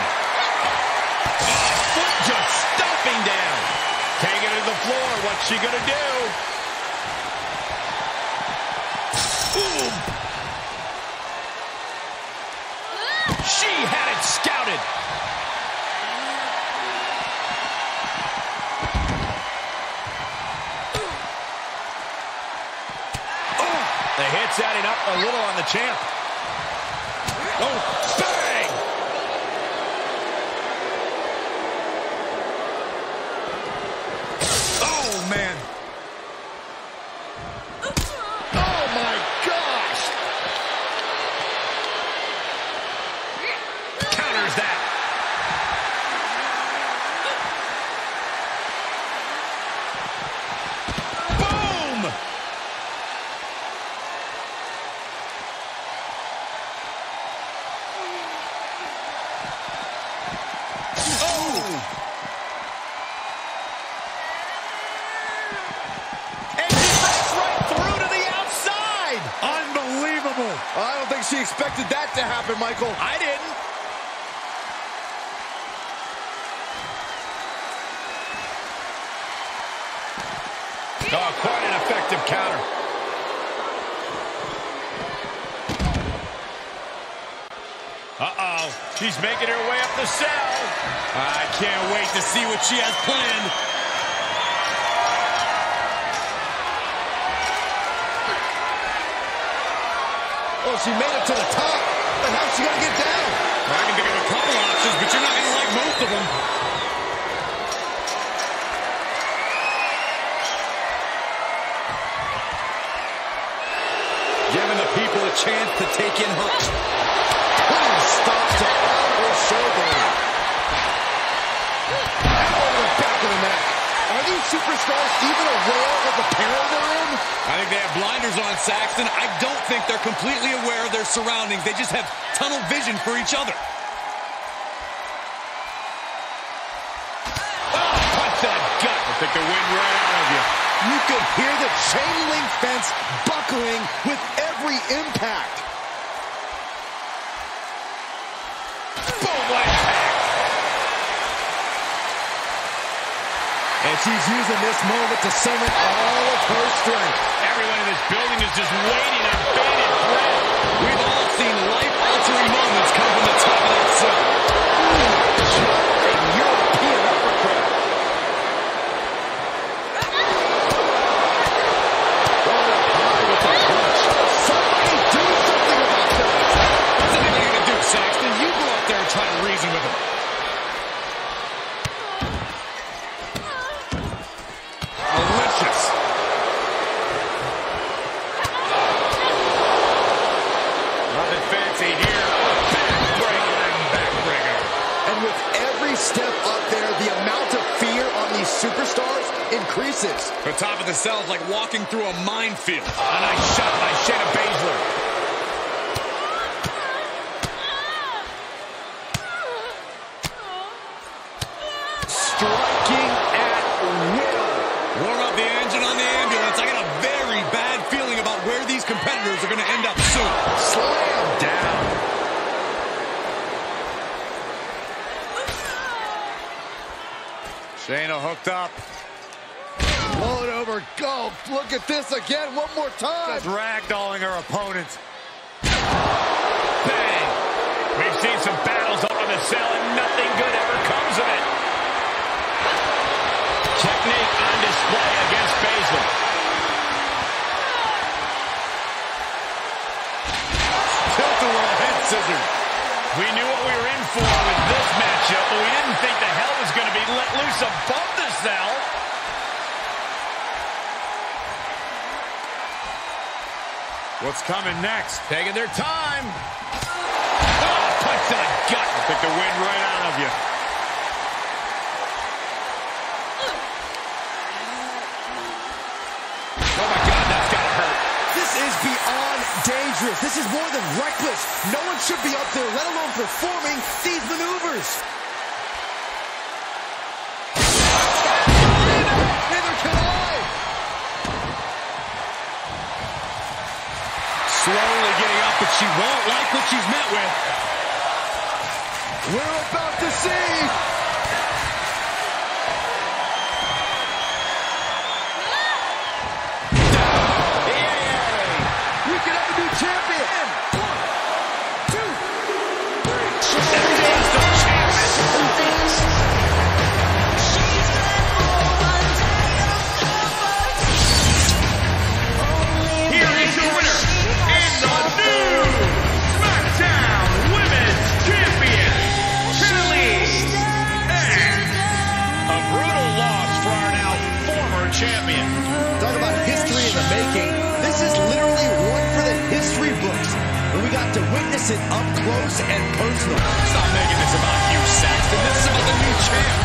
Foot just stomping down. Taking it to the floor. What's she gonna do? Boom. She had it scouted. Oh, the hit's adding up a little on the champ. Oh, bang! Oh, man. Oh, my gosh. Counters that. Boom! Oh! And she breaks right through to the outside! Unbelievable. I don't think she expected that to happen, Michael. I didn't. Oh, quite an effective counter. Uh-oh. She's making her way up the cell. I can't wait to see what she has planned. Oh, she made it to the top. But how's she gonna get down? I can think of a couple options, but you're not gonna like most of them. Giving the people a chance to take in her. Clean stop to her shoulder. And over the back of the neck. Are these superstars even aware of the peril they're in? I think they have blinders on, Saxton. I don't think they're completely aware of their surroundings. They just have tunnel vision for each other. Oh, punch that gut. I think the wind right out of you. You could hear the chain link fence buckling with every impact. Boom, what impact. And she's using this moment to summon all of her strength. Everyone in this building is just waiting on bated breath. We've all seen life-altering moments come from the top of that cell. European uppercut. Somebody do something about that. What's anybody gonna do, Saxton? You go out there and try to reason with him. Malicious. Nothing fancy here. Backbreaker and backbreaker. And with every step up there, the amount of fear on these superstars increases. The top of the cell is like walking through a minefield. A nice shot by Shayna Baszler. Striking at will. Warm up the engine on the ambulance. I got a very bad feeling about where these competitors are going to end up soon. Slam down. Shayna hooked up. Blow it over. Go. Look at this again. One more time. Just ragdolling her opponent. Bang. We've seen some battles over the cell and nothing good ever comes of it. Technique on display against Baszler. Tilt-a-whirl head scissors. We knew what we were in for with this matchup, but we didn't think the hell was going to be let loose above the cell. What's coming next? Taking their time. Oh, punch to the gut. Took the wind right out of you. Oh my God, that's gotta hurt. This is beyond dangerous. This is more than reckless. No one should be up there, let alone performing these maneuvers. Neither can I. Slowly getting up, but she won't like what she's met with. We're about to see. We can have a new champion. 1, 2, 3. Here is your winner and the new SmackDown Women's Champion, Calyx. A brutal loss for our now former champion. Talk about history in the making. This is literally one for the history books. And we got to witness it up close and personal. Stop making this about you, Saxton. This is about the new champ.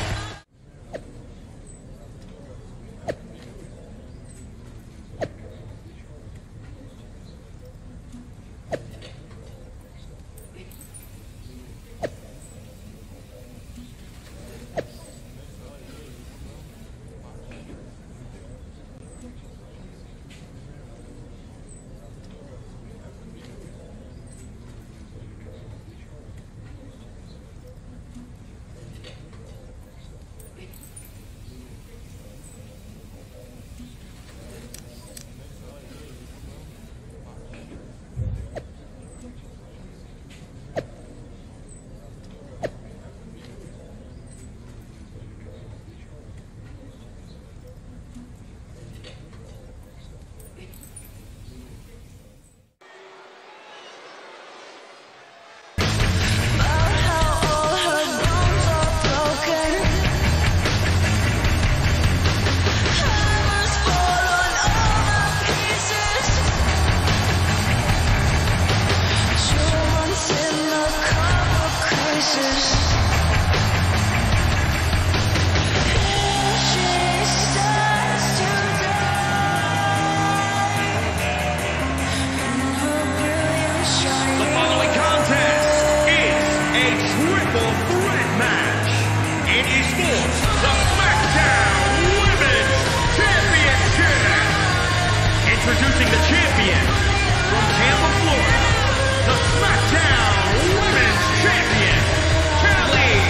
Introducing the champion from Tampa, Florida, the SmackDown Women's Champion, Calyx.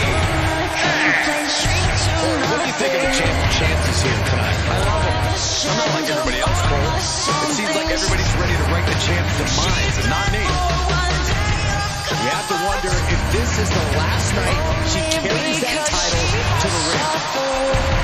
What do you think of the champ's chances here tonight? I love him. I'm not like everybody else, Cole. It seems like everybody's ready to write the champ's demise, and not me. You have to wonder if this is the last night she carries that title to the ring.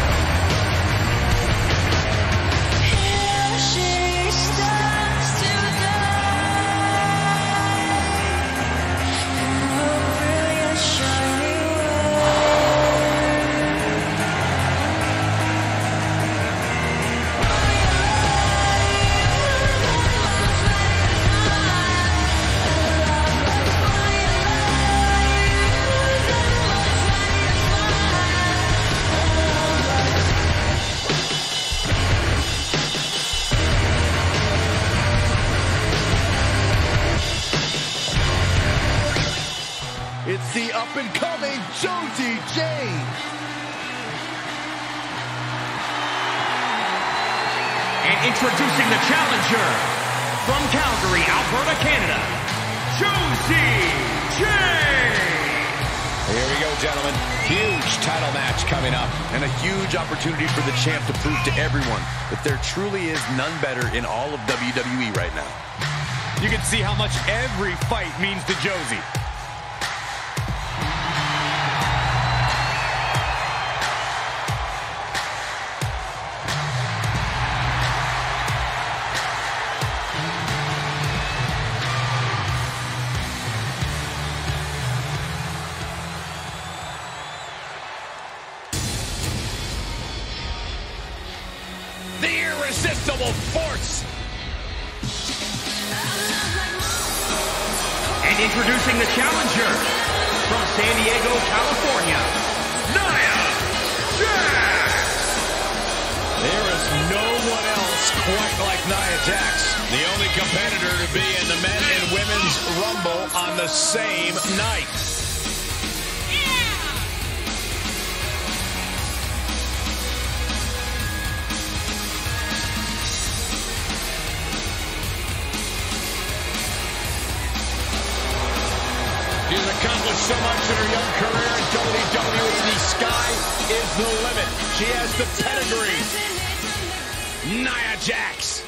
It's the up-and-coming Josie Jane. And introducing the challenger from Calgary, Alberta, Canada, Josie Jane. Here we go, gentlemen. Huge title match coming up. And a huge opportunity for the champ to prove to everyone that there truly is none better in all of WWE right now. You can see how much every fight means to Josie. The irresistible force. And introducing the challenger from San Diego, California, Nia Jax. There is no one else quite like Nia Jax. The only competitor to be in the men and women's Rumble on the same night. She's accomplished so much in her young career in WWE. The sky is the limit. She has the pedigree. Nia Jax.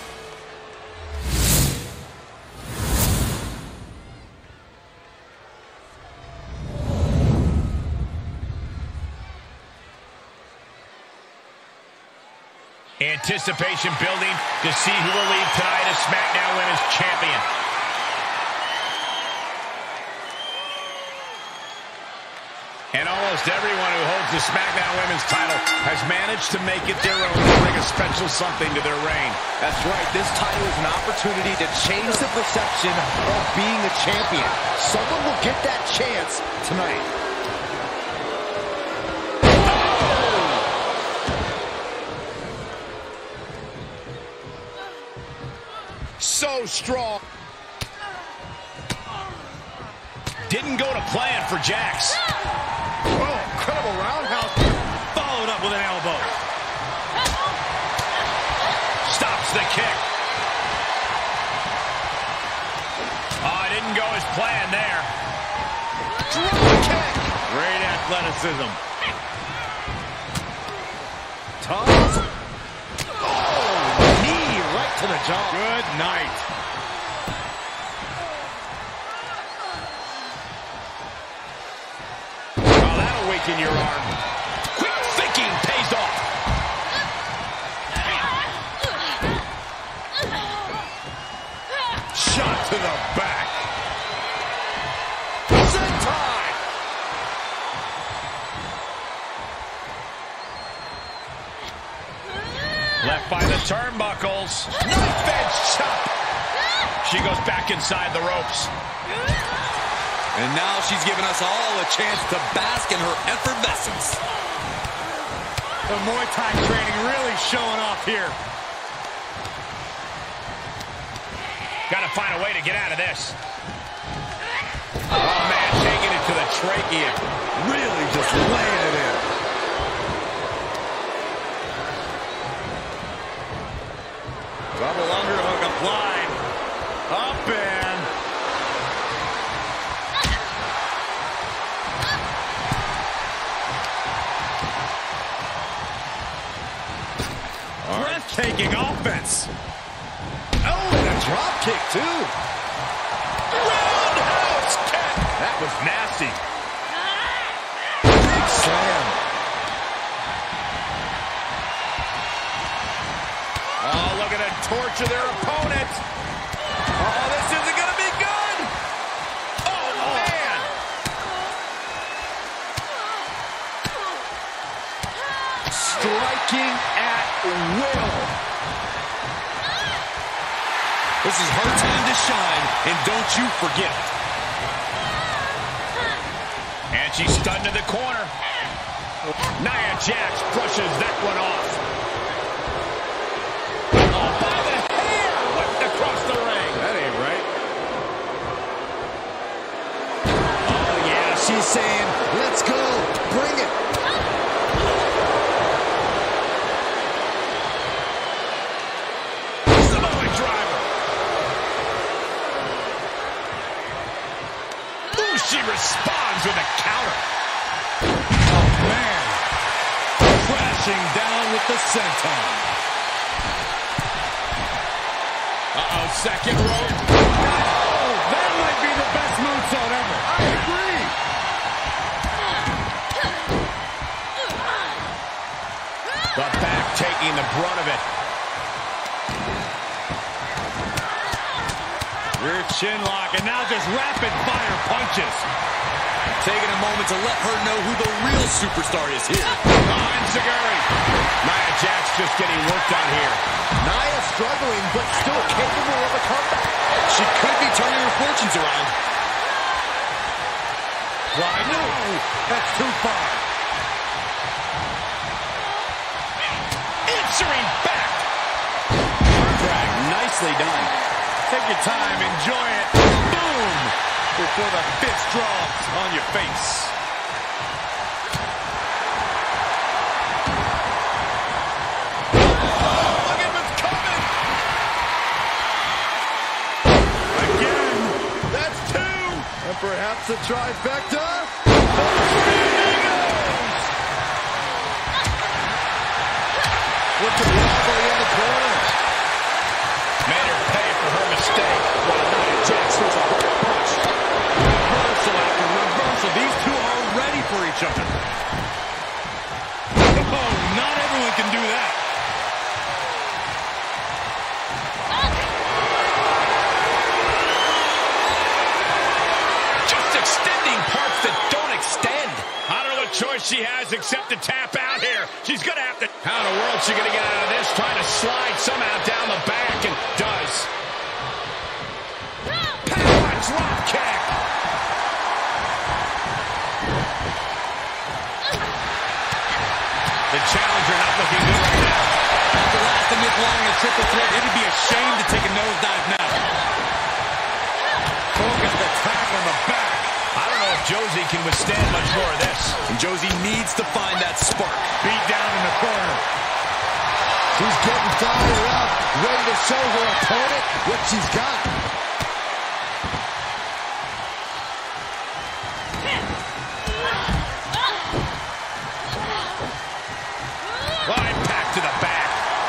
Anticipation building to see who will lead tonight as SmackDown Women's Champion. And almost everyone who holds the SmackDown Women's title has managed to make it their own and bring a special something to their reign. That's right. This title is an opportunity to change the perception of being a champion. Someone will get that chance tonight. So strong. Didn't go to plan for Jax. Oh, incredible roundhouse. Followed up with an elbow. Stops the kick. Oh, it didn't go as planned there. Drop kick. Great athleticism. Toss. Oh, knee right to the jaw. Good night. In your arm. Quick thinking pays off. Shot to the back. Sentai. Left by the turnbuckles. Knife edge chop. She goes back inside the ropes. And now she's giving us all a chance to bask in her effervescence. The Muay Thai training really showing off here. Got to find a way to get out of this. Oh, man, taking it to the trachea. Really just laying it in. Double underhook applied. Up and... breathtaking offense. Oh, and a drop kick, too. Roundhouse kick. That was nasty. Big slam. Oh, looking to torture their opponent. Oh, this isn't going to be good. Oh, man. Striking at will. This is her time to shine, and don't you forget it. And she's stunned in the corner. Nia Jax brushes that one off. Oh, by the hair, whipped across the ring. That ain't right. Oh, yeah, She's saying, let's go, bring it. Samoan driver. Ooh, she responds with a counter. Oh, man. Crashing down with the senton. Uh-oh, second rope. Oh, that might be the best moonsault ever. I agree. The back taking the brunt of it. Rear chin lock, and now just rapid fire punches. Taking a moment to let her know who the real superstar is here. Enziguri. Nia Jax just getting worked on here. Nia struggling, but still capable of a comeback. She could be turning her fortunes around. Why, no, that's too far. Answering back. Drag, nicely done. Take your time, enjoy it. Boom! Before the fist drops on your face. Look at what's coming. Again. That's two. And perhaps a trifecta. With the wobbly in the corner. Made her pay for her mistake. While Nia Jax throws a hard punch. Reversal after reversal. These two are ready for each other. Oh, not everyone can do that. Just extending parts that don't extend. I don't know what choice she has except to tap out here. She's going to have to... How in the world is she going to get out of this? Trying to slide somehow down the back, and does. Power drop kick. The challenger not looking good right now. After lasting this long in a triple threat, it'd be a shame to take a nosedive now. Focused attack on the back. I don't know if Josie can withstand much more of this. And Josie needs to find that spark. Beat down in the corner. She's getting fired up, ready to show her opponent what she's got. Right back to the back.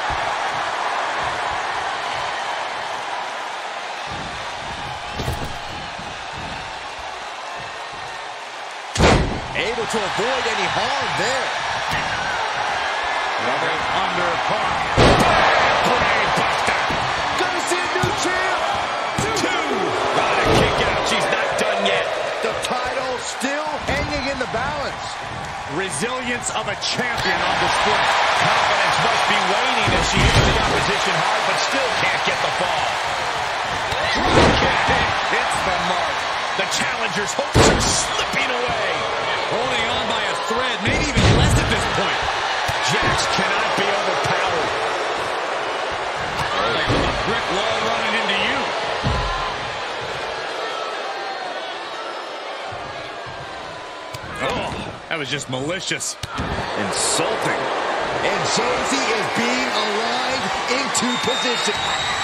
Able to avoid any harm there. Running under par. Brain buster. Gonna see a new champ. Two. Got a kick out. She's not done yet. The title still hanging in the balance. Resilience of a champion on display. Confidence must be waning as she hits the opposition hard, but still can't get the fall. Drop kick. It's the mark. The challenger's hopes are slipping away. Holding on by a thread, maybe even less at this point. Jax cannot be overpowered. Like a brick wall running into you. Oh, that was just malicious. Insulting. And Josie is being aligned into position.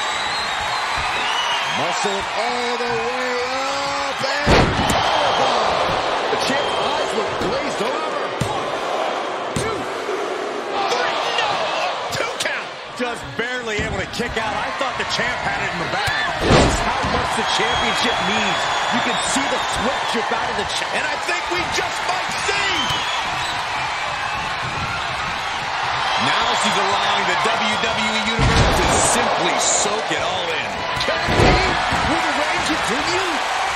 Muscled all the way up and powerbomb. The champ's eyes look glazed over. 1, 2, 3, no! 2 count. Just barely able to kick out. I thought the champ had it in the bag. This is how much the championship means. You can see the sweat drip out of the champ. And I think we just might see. Now she's allowing the WWE Universe to simply soak it all in. Will the reign continue?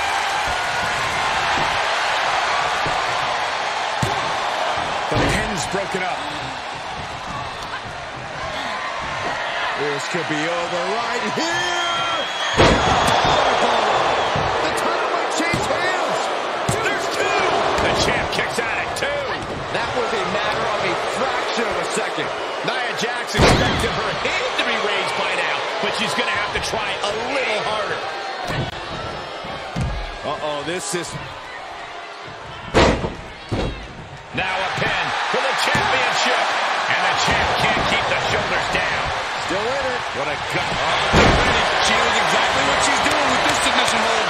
The pin's broken up. This could be over right here. The title might change hands. There's 2. The champ kicks out at 2. That was a matter of a fraction of a second. Nia Jax expected her hand to be raised by now, but she's going to have to try a little harder. Uh-oh, this is... Now a pin for the championship. And the champ can't keep the shoulders down. Still in it. What a gut. She knows exactly what she's doing with this submission hold.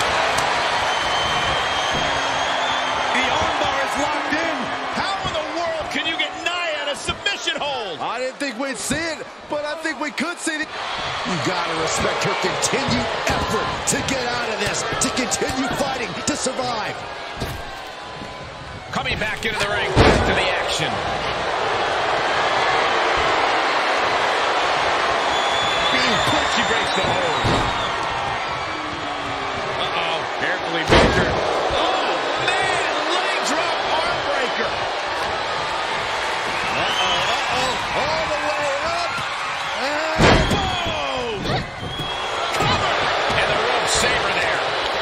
The armbar is locked in. How in the world can you get Nia at a submission hold? I didn't think we'd see it, but I think we could see it. You gotta respect her continued effort to get out of this, to continue fighting, to survive. Coming back into the ring, back to the action. Being pushed, she breaks the hold. Uh-oh, carefully measured. Oh, man, leg drop arm breaker. All the way up. Boom! Cover! And the rope saber there.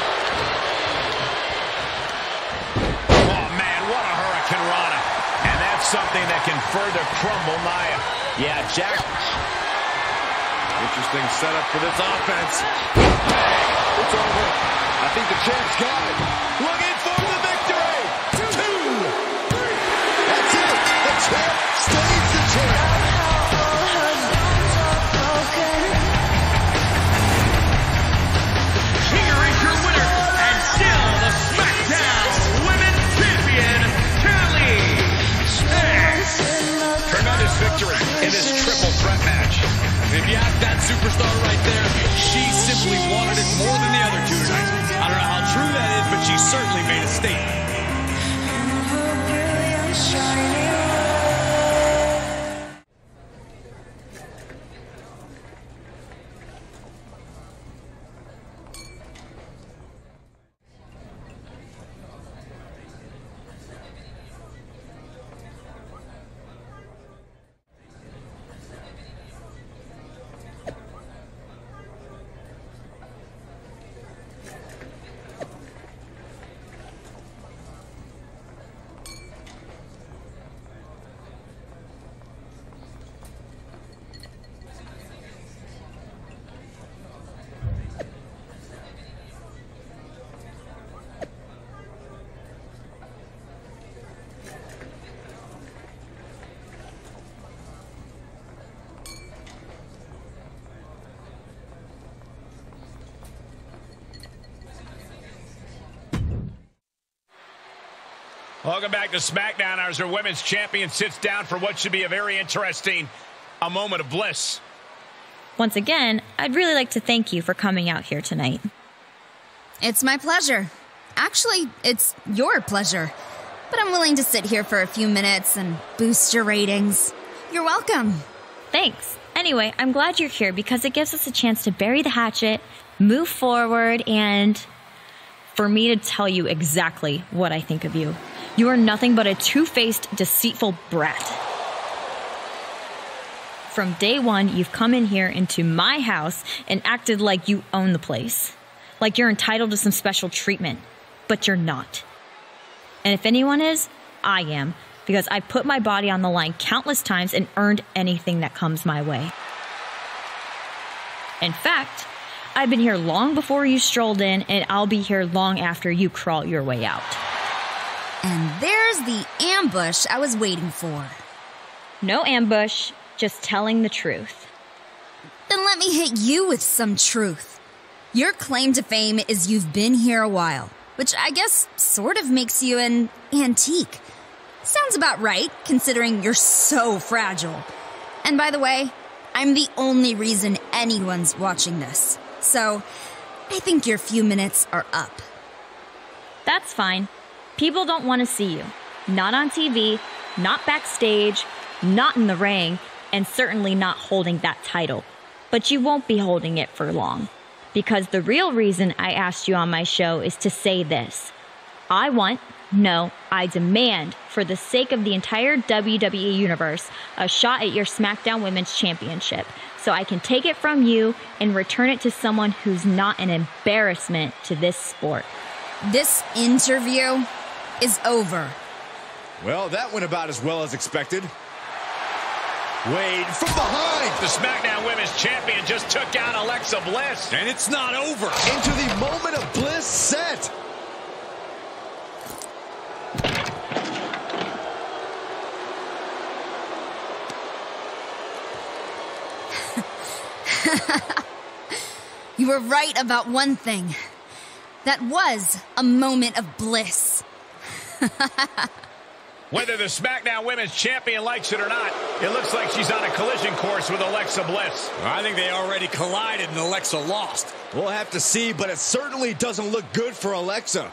Oh, man, what a Hurricane Rana. And that's something that can further crumble Nia. Yeah, Jack. Interesting setup for this offense. It's over. I think the champ's got it. Looking for the victory. 2, 3. That's it. The champ stays the champ. Here is your winner, and still the SmackDown Women's Champion, Calyx. Tremendous victory in this triple threat match. If you ask that superstar right there, she simply wanted it more than the other two tonight. I don't know how true that is, but she certainly made a statement. Welcome back to SmackDown as our women's champion sits down for what should be a very interesting moment of bliss. Once again, I'd really like to thank you for coming out here tonight. It's my pleasure. Actually, it's your pleasure. But I'm willing to sit here for a few minutes and boost your ratings. You're welcome. Thanks. Anyway, I'm glad you're here because it gives us a chance to bury the hatchet, move forward, and for me to tell you exactly what I think of you. You are nothing but a two-faced, deceitful brat. From day one, you've come in here into my house and acted like you own the place. Like you're entitled to some special treatment. But you're not. And if anyone is, I am. Because I put my body on the line countless times and earned anything that comes my way. In fact, I've been here long before you strolled in, and I'll be here long after you crawl your way out. And there's the ambush I was waiting for. No ambush, just telling the truth. Then let me hit you with some truth. Your claim to fame is you've been here a while, which I guess sort of makes you an antique. Sounds about right, considering you're so fragile. And by the way, I'm the only reason anyone's watching this. So, I think your few minutes are up. That's fine. People don't want to see you. Not on TV, not backstage, not in the ring, and certainly not holding that title. But you won't be holding it for long. Because the real reason I asked you on my show is to say this. I demand, for the sake of the entire WWE Universe, a shot at your SmackDown Women's Championship, so I can take it from you and return it to someone who's not an embarrassment to this sport. This interview is over. Well, that went about as well as expected. Wade from behind. The SmackDown Women's Champion just took out Alexa Bliss. And it's not over. Into the moment of bliss set. You were right about one thing. That was a moment of bliss. Whether the SmackDown Women's Champion likes it or not, it looks like she's on a collision course with Alexa Bliss. I think they already collided and Alexa lost. We'll have to see, but it certainly doesn't look good for Alexa.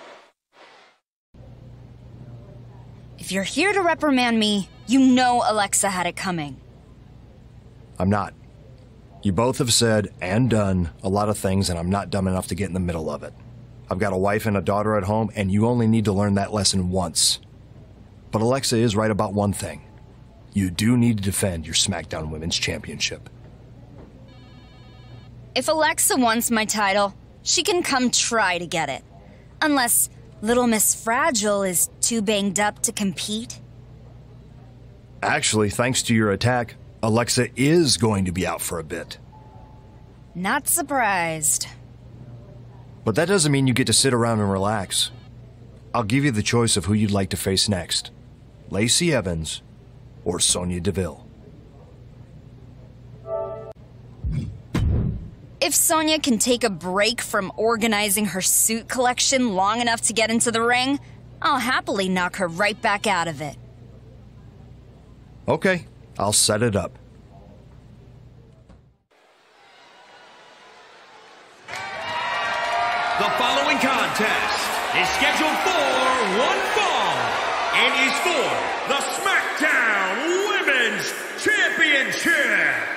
If you're here to reprimand me, you know Alexa had it coming. I'm not. You both have said and done a lot of things, and I'm not dumb enough to get in the middle of it. I've got a wife and a daughter at home, and you only need to learn that lesson once. But Alexa is right about one thing. You do need to defend your SmackDown Women's Championship. If Alexa wants my title, she can come try to get it. Unless Little Miss Fragile is too banged up to compete. Actually, thanks to your attack, Alexa is going to be out for a bit. Not surprised. But that doesn't mean you get to sit around and relax. I'll give you the choice of who you'd like to face next. Lacey Evans or Sonya Deville. If Sonya can take a break from organizing her suit collection long enough to get into the ring, I'll happily knock her right back out of it. Okay, I'll set it up. The following contest is scheduled for one fall and is for the SmackDown Women's Championship.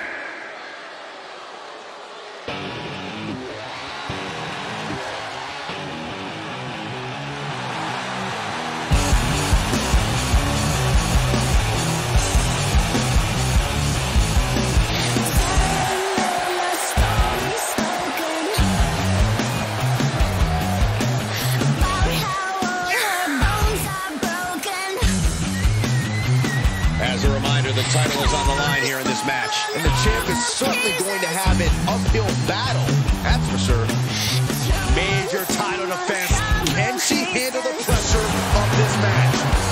The title is on the line here in this match. And the champ is certainly going to have an uphill battle, that's for sure. Major title defense. Can she handle the pressure of this match?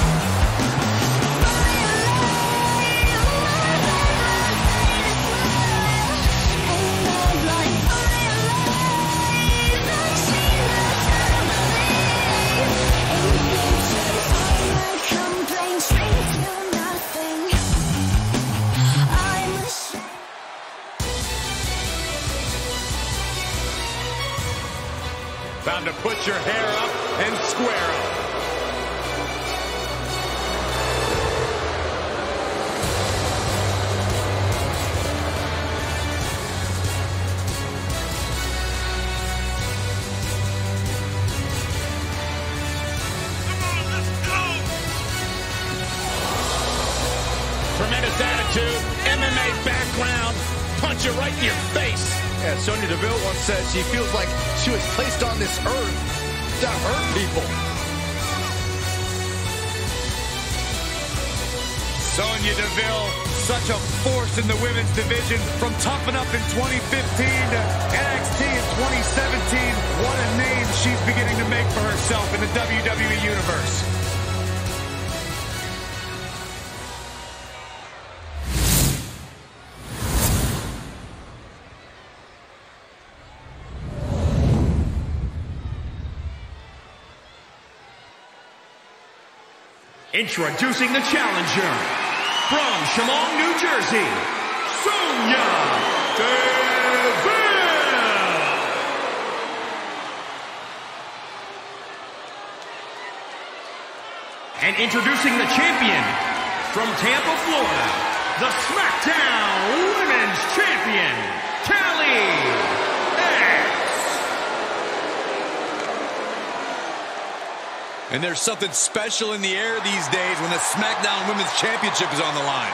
Time to put your hair up and square up. Tremendous attitude, MMA background, punch you right in your face. Yeah, Sonya Deville once said she feels like she was placed on this earth to hurt people. Sonya Deville, such a force in the women's division, from Toughen Up in 2015 to NXT in 2017. What a name she's beginning to make for herself in the WWE Universe. Introducing the challenger from Chemung, New Jersey, Sonya Deville. And introducing the champion from Tampa, Florida, the SmackDown Women's Champion, Calyx. And there's something special in the air these days when the SmackDown Women's Championship is on the line.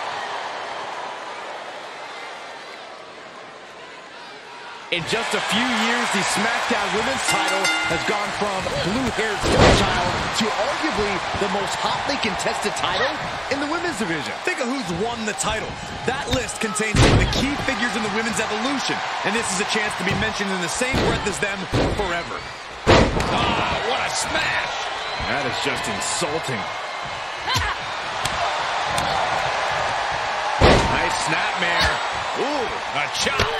In just a few years, the SmackDown Women's title has gone from blue-haired stepchild to arguably the most hotly contested title in the women's division. Think of who's won the title. That list contains some of the key figures in the women's evolution, and this is a chance to be mentioned in the same breath as them forever. Ah, what a smash! That is just insulting. Nice snapmare. Ooh, a chop.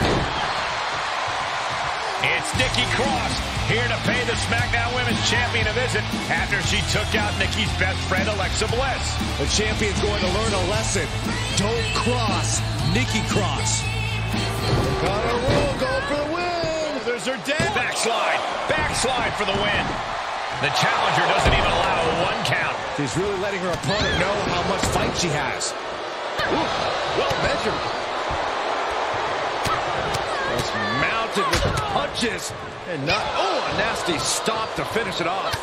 It's Nikki Cross here to pay the SmackDown Women's Champion a visit after she took out Nikki's best friend, Alexa Bliss. The champion's going to learn a lesson. Don't cross Nikki Cross. Connor will go for the win. There's her dead. Backslide for the win. The challenger doesn't even allow a 1 count. She's really letting her opponent know how much fight she has. Ooh, well measured. Just mounted with punches and not. Oh, a nasty stop to finish it off.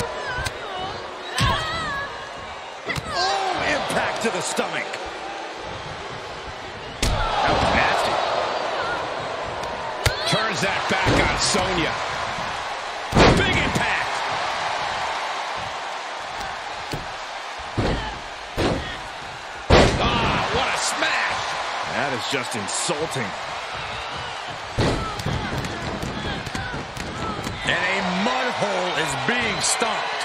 Oh, impact to the stomach. That was nasty. Turns that back on Sonya. Big impact. Ah, what a smash. That is just insulting. And a mud hole is being stomped.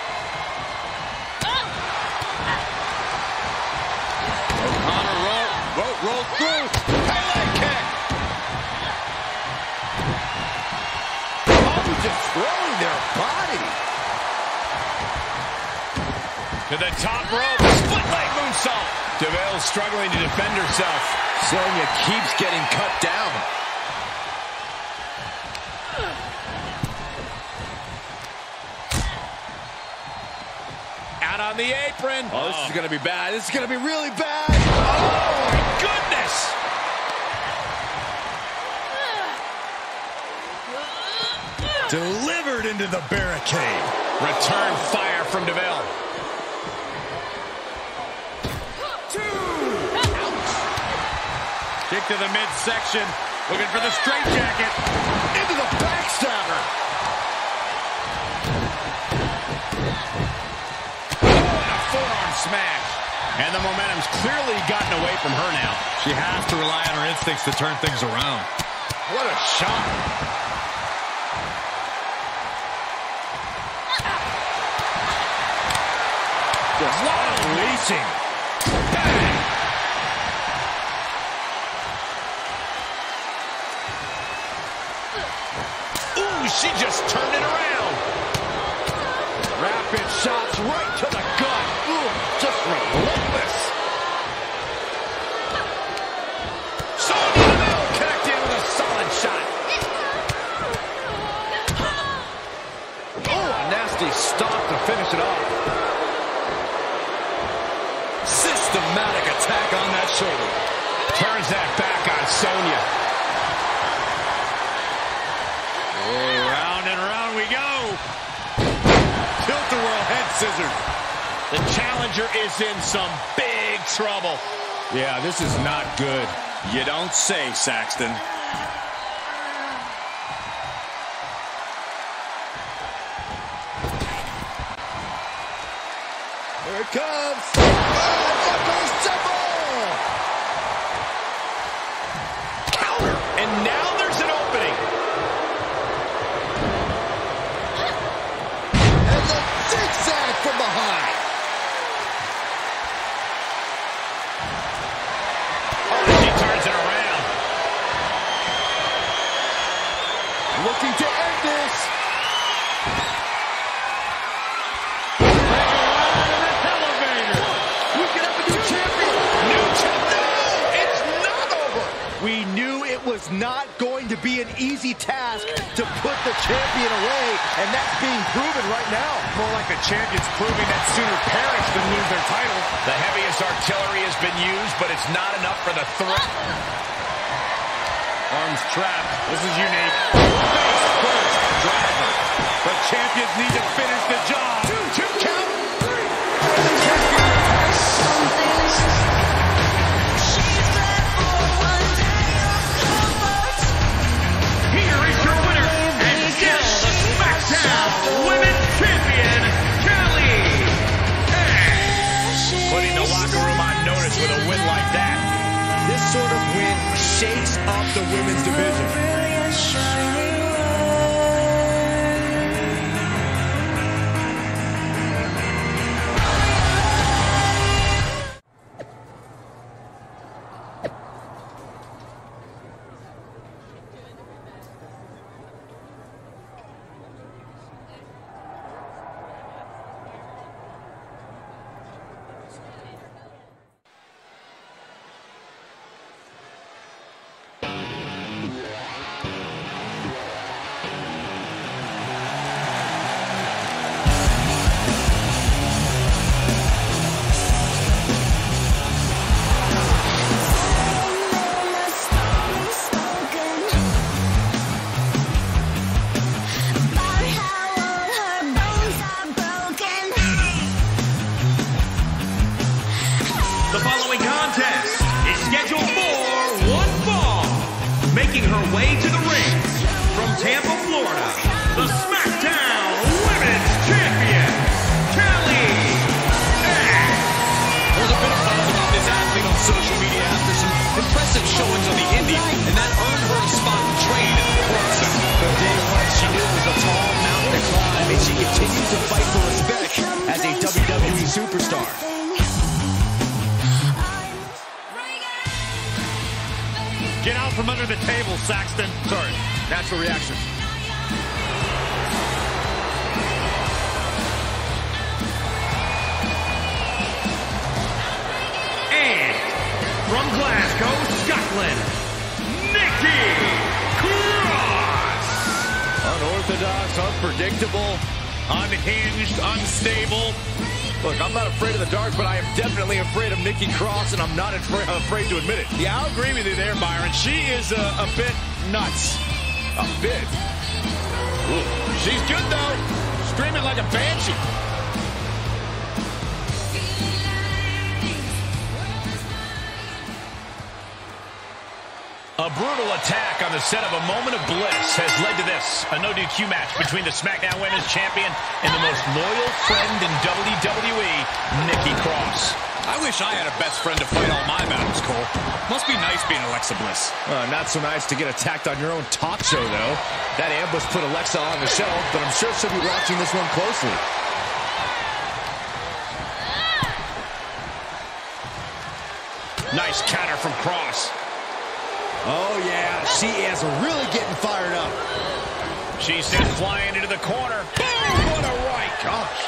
O'Connor roll through. Pele kick. Oh, destroying their body. To the top rope. Split leg moonsault. DeVille struggling to defend herself. Sonya keeps getting cut down. Out on the apron. Oh, this is going to be bad. This is going to be really bad. Oh, my goodness. Delivered into the barricade. Return fire from DeVille. Kick to the midsection. Looking for the straitjacket. Into the backstabber. Forearm smash. And the momentum's clearly gotten away from her now. She has to rely on her instincts to turn things around. What a shot. Just unleashing. Bang. Ooh, she just turned it around. Rapid shots right to the gut. Ooh, just relentless. Sonya Deville connected with a solid shot. Oh, a nasty stop to finish it off. Systematic attack on that shoulder. Turns that back on Sonya. Oh, round and round we go. Tilt-a-whirl head scissors. The challenger is in some big trouble. Yeah, this is not good. You don't say, Saxton. Here it comes. Counter. And now there's an opening. And the zigzag from behind. She turns it around. Looking to end this. We knew it was not going to be an easy task to put the champion away, and that's being proven right now. More like the champion's proving that sooner perish than lose their title. The heaviest artillery has been used, but it's not enough for the threat. Arms trapped. This is unique. Face first. Driver. But champions need to finish the job. Two count. Three. The champion Here is your winner, and still the SmackDown Women's Champion, Calyx. Putting the locker room on notice with a win like that. This sort of win shakes up the women's division. following contest is scheduled for one fall. Making her way to the ring from Tampa, Florida, the SmackDown Women's Champion, Calyx. There's a bit of buzz about this athlete on social media after some impressive showings on the Indies, and that earned her a spot in trade for herself. But day one, she knew it was a tall mountain to climb, and she continues to fight for respect as a WWE superstar. Get out from under the table, Saxton. Sorry, natural reaction. And from Glasgow, Scotland, Nikki Cross. Unorthodox, unpredictable, unhinged, unstable. Look, I'm not afraid of the dark, but I am definitely afraid of Nikki Cross, and I'm not afraid to admit it. Yeah, I'll agree with you there, Byron. She is a bit nuts. A bit. Ooh. She's good, though. Screaming like a banshee. A brutal attack on the set of a moment of bliss has led to this. A no DQ match between the SmackDown Women's Champion and the most loyal friend in WWE, Nikki Cross. I wish I had a best friend to fight all my battles, Cole. Must be nice being Alexa Bliss. Not so nice to get attacked on your own talk show, though. That ambush put Alexa on the shelf, but I'm sure she'll be watching this one closely. Nice counter from Cross. Oh, yeah, she is really getting fired up. She's sent flying into the corner. Boom! What a right. Gosh.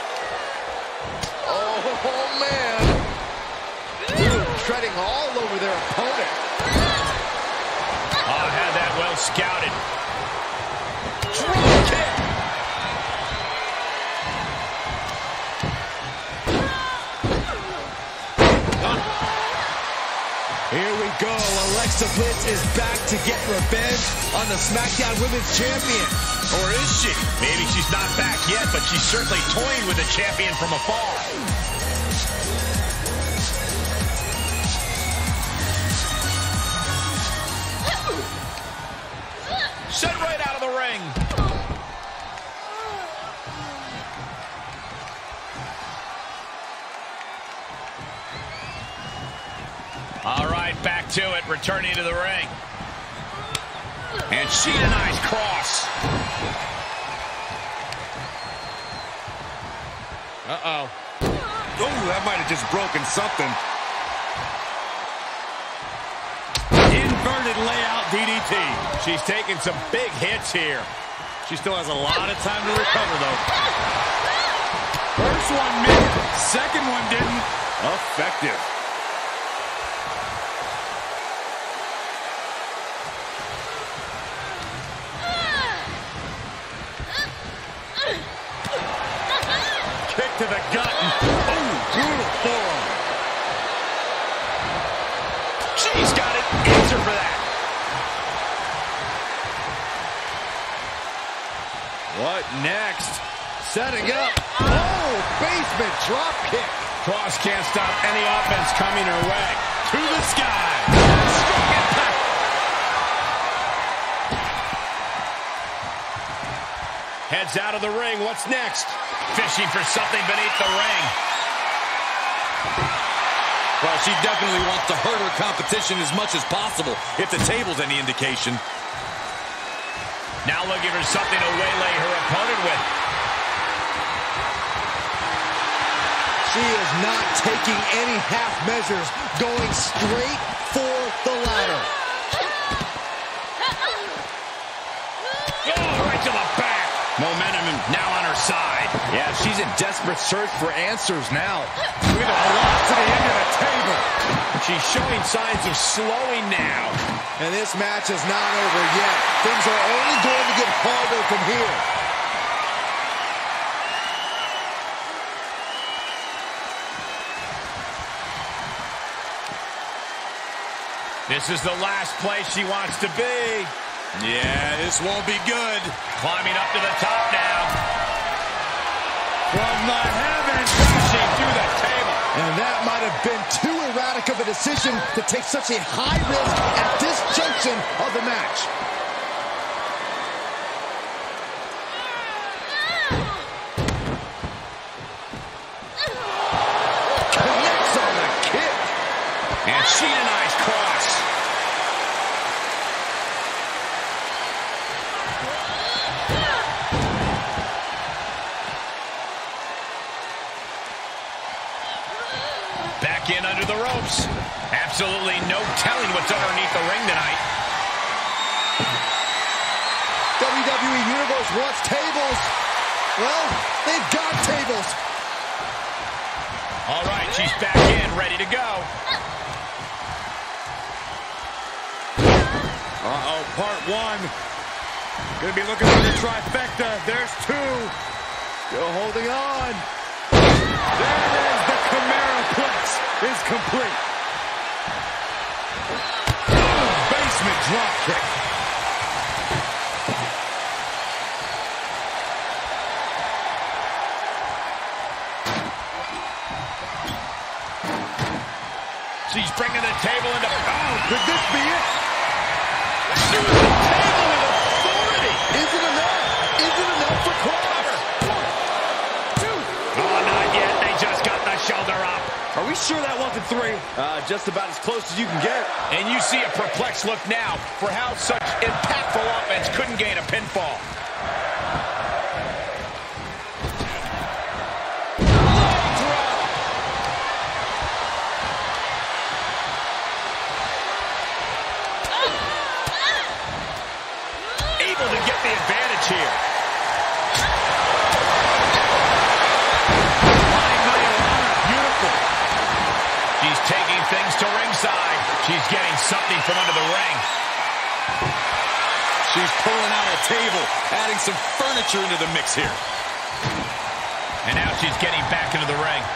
Oh, man. Ooh, treading all over their opponent. Oh, had that well scouted. Drop kick. Here we go. Alexa Bliss is back to get revenge on the SmackDown Women's Champion. Or is she? Maybe she's not back yet, but she's certainly toying with the champion from afar. Sent right out of the ring. All right, back to it, returning to the ring. And she denies Cross. Uh-oh. Oh, that might have just broken something. Inverted layout DDT. She's taking some big hits here. She still has a lot of time to recover, though. First one missed. Second one didn't. Effective. To the gut. Oh, brutal forearm. She's got an answer for that. What next? Setting up. Oh, basement drop kick. Cross can't stop any offense coming her way. To the sky. Strong impact. Heads out of the ring. What's next? Fishing for something beneath the ring. Well, she definitely wants to hurt her competition as much as possible, if the table's any indication. Now looking for something to waylay her opponent with. She is not taking any half measures, going straight for the ladder. Oh, right to the back. Momentum now on her side. Yeah, she's in desperate search for answers now. With a velocity into the table. She's showing signs of slowing now. And this match is not over yet. Things are only going to get harder from here. This is the last place she wants to be. Yeah, this won't be good. Climbing up to the top now. From the heavens, crashing through the table. And that That might have been too erratic of a decision to take such a high risk at this junction of the match. Connects on the kick. And she denies cross. Back in under the ropes. Absolutely no telling what's underneath the ring tonight. WWE Universe wants tables. Well, they've got tables. All right, she's back in, ready to go. Uh-oh, part one. Gonna be looking for the trifecta. There's two. Still holding on. There it is. The Chimeraplex is complete. Basement drop kick. She's bringing the table into... Oh, could this be it? Through the table with authority. Is it enough? Is it enough for Cross? Oh, not yet. They just got the shoulder up. Are we sure that wasn't three? Just about as close as you can get. And you see a perplexed look now for how such impactful offense couldn't gain a pinfall. Able to get the advantage here. Beautiful. She's taking things to ringside. She's getting something from under the ring. She's pulling out a table, adding some furniture into the mix here. And now she's getting back into the ring.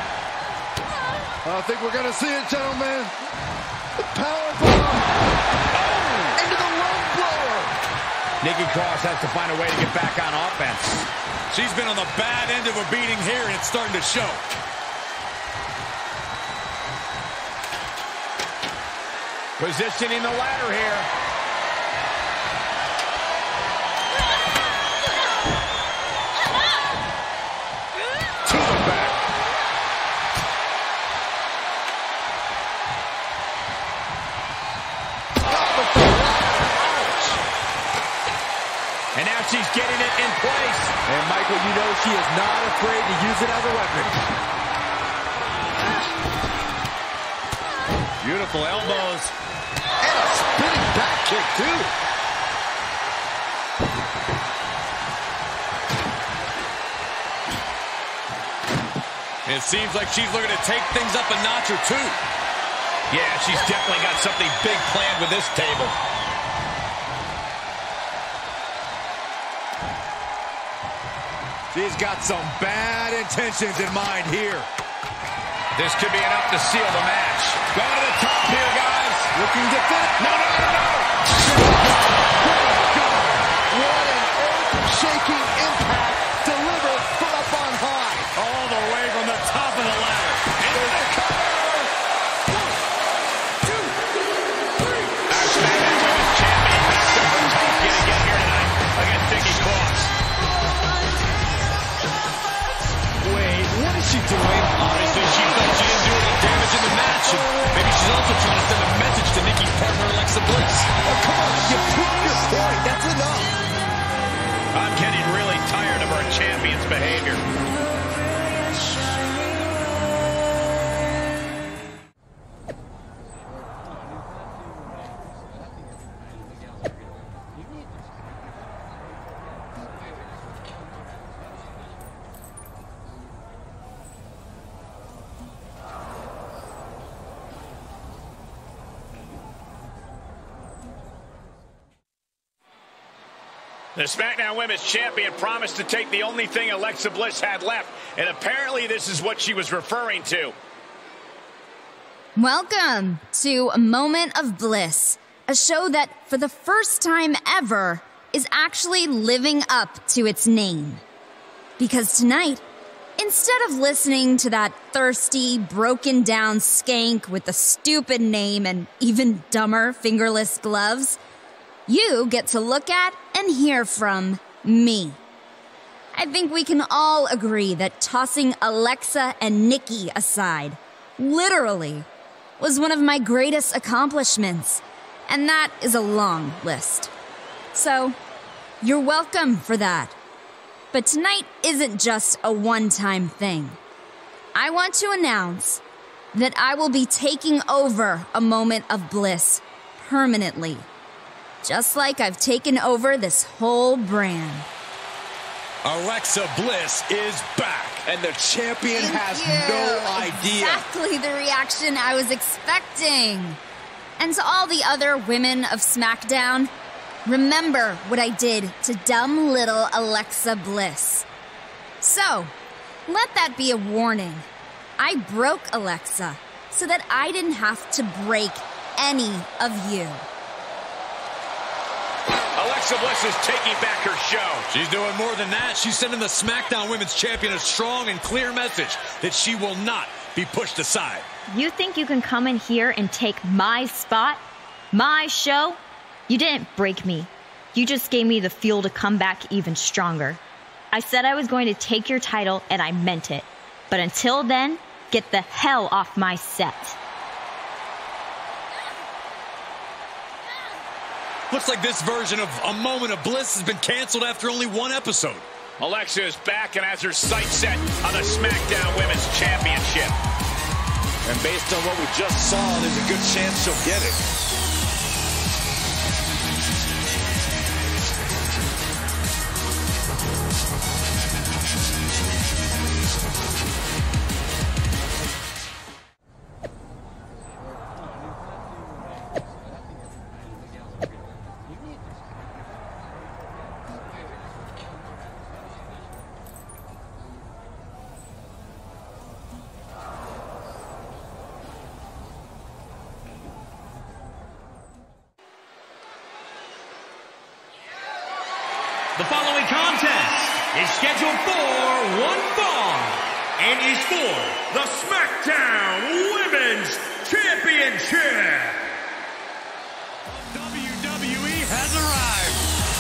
I think we're going to see it, gentlemen. The powerbomb. Into the lung blower. Nikki Cross has to find a way to get back on offense. She's been on the bad end of a beating here, and it's starting to show. Positioning the ladder here. To the back. And now she's getting it in place. And Michael, you know she is not afraid to use it as a weapon. Beautiful elbows. And a spinning back kick, too. It seems like she's looking to take things up a notch or two. Yeah, she's definitely got something big planned with this table. She's got some bad intentions in mind here. This could be enough to seal the match. Going to the top here, guys. Looking to finish. No. What an earth-shaking impact delivered from up on high. All the way from the top of the ladder. Into the cover. 1, 2, 3. Our SmackDown Women's Champion back to her top yet again here tonight against Nikki Cross. Wait, what is she doing? Honestly, she thought she didn't do any damage in the match. And maybe she's also trying to send a message to Nikki's partner, Alexa Bliss. Oh, come on, you proved your point. That's enough. I'm getting really tired of our champion's behavior. The SmackDown Women's Champion promised to take the only thing Alexa Bliss had left, and apparently this is what she was referring to. Welcome to A Moment of Bliss, a show that, for the first time ever, is actually living up to its name. Because tonight, Instead of listening to that thirsty, broken-down skank with the stupid name and even dumber fingerless gloves, you get to look at and hear from me. I think we can all agree that tossing Alexa and Nikki aside, literally, was one of my greatest accomplishments, and that is a long list. So, you're welcome for that. But tonight isn't just a one-time thing. I want to announce that I will be taking over a moment of bliss permanently, just like I've taken over this whole brand. Alexa Bliss is back, and the champion has no idea. Exactly the reaction I was expecting. And to all the other women of SmackDown, remember what I did to dumb little Alexa Bliss. So, let that be a warning. I broke Alexa so that I didn't have to break any of you. Alexa Bliss is taking back her show. She's doing more than that. She's sending the SmackDown Women's Champion a strong and clear message that she will not be pushed aside. You think you can come in here and take my spot? My show? You didn't break me. You just gave me the fuel to come back even stronger. I said I was going to take your title, and I meant it. But until then, get the hell off my set. Looks like this version of A Moment of Bliss has been canceled after only one episode. Alexa is back and has her sights set on the SmackDown Women's Championship. And based on what we just saw, there's a good chance she'll get it. The following contest is scheduled for one fall and is for the SmackDown Women's Championship. WWE has arrived.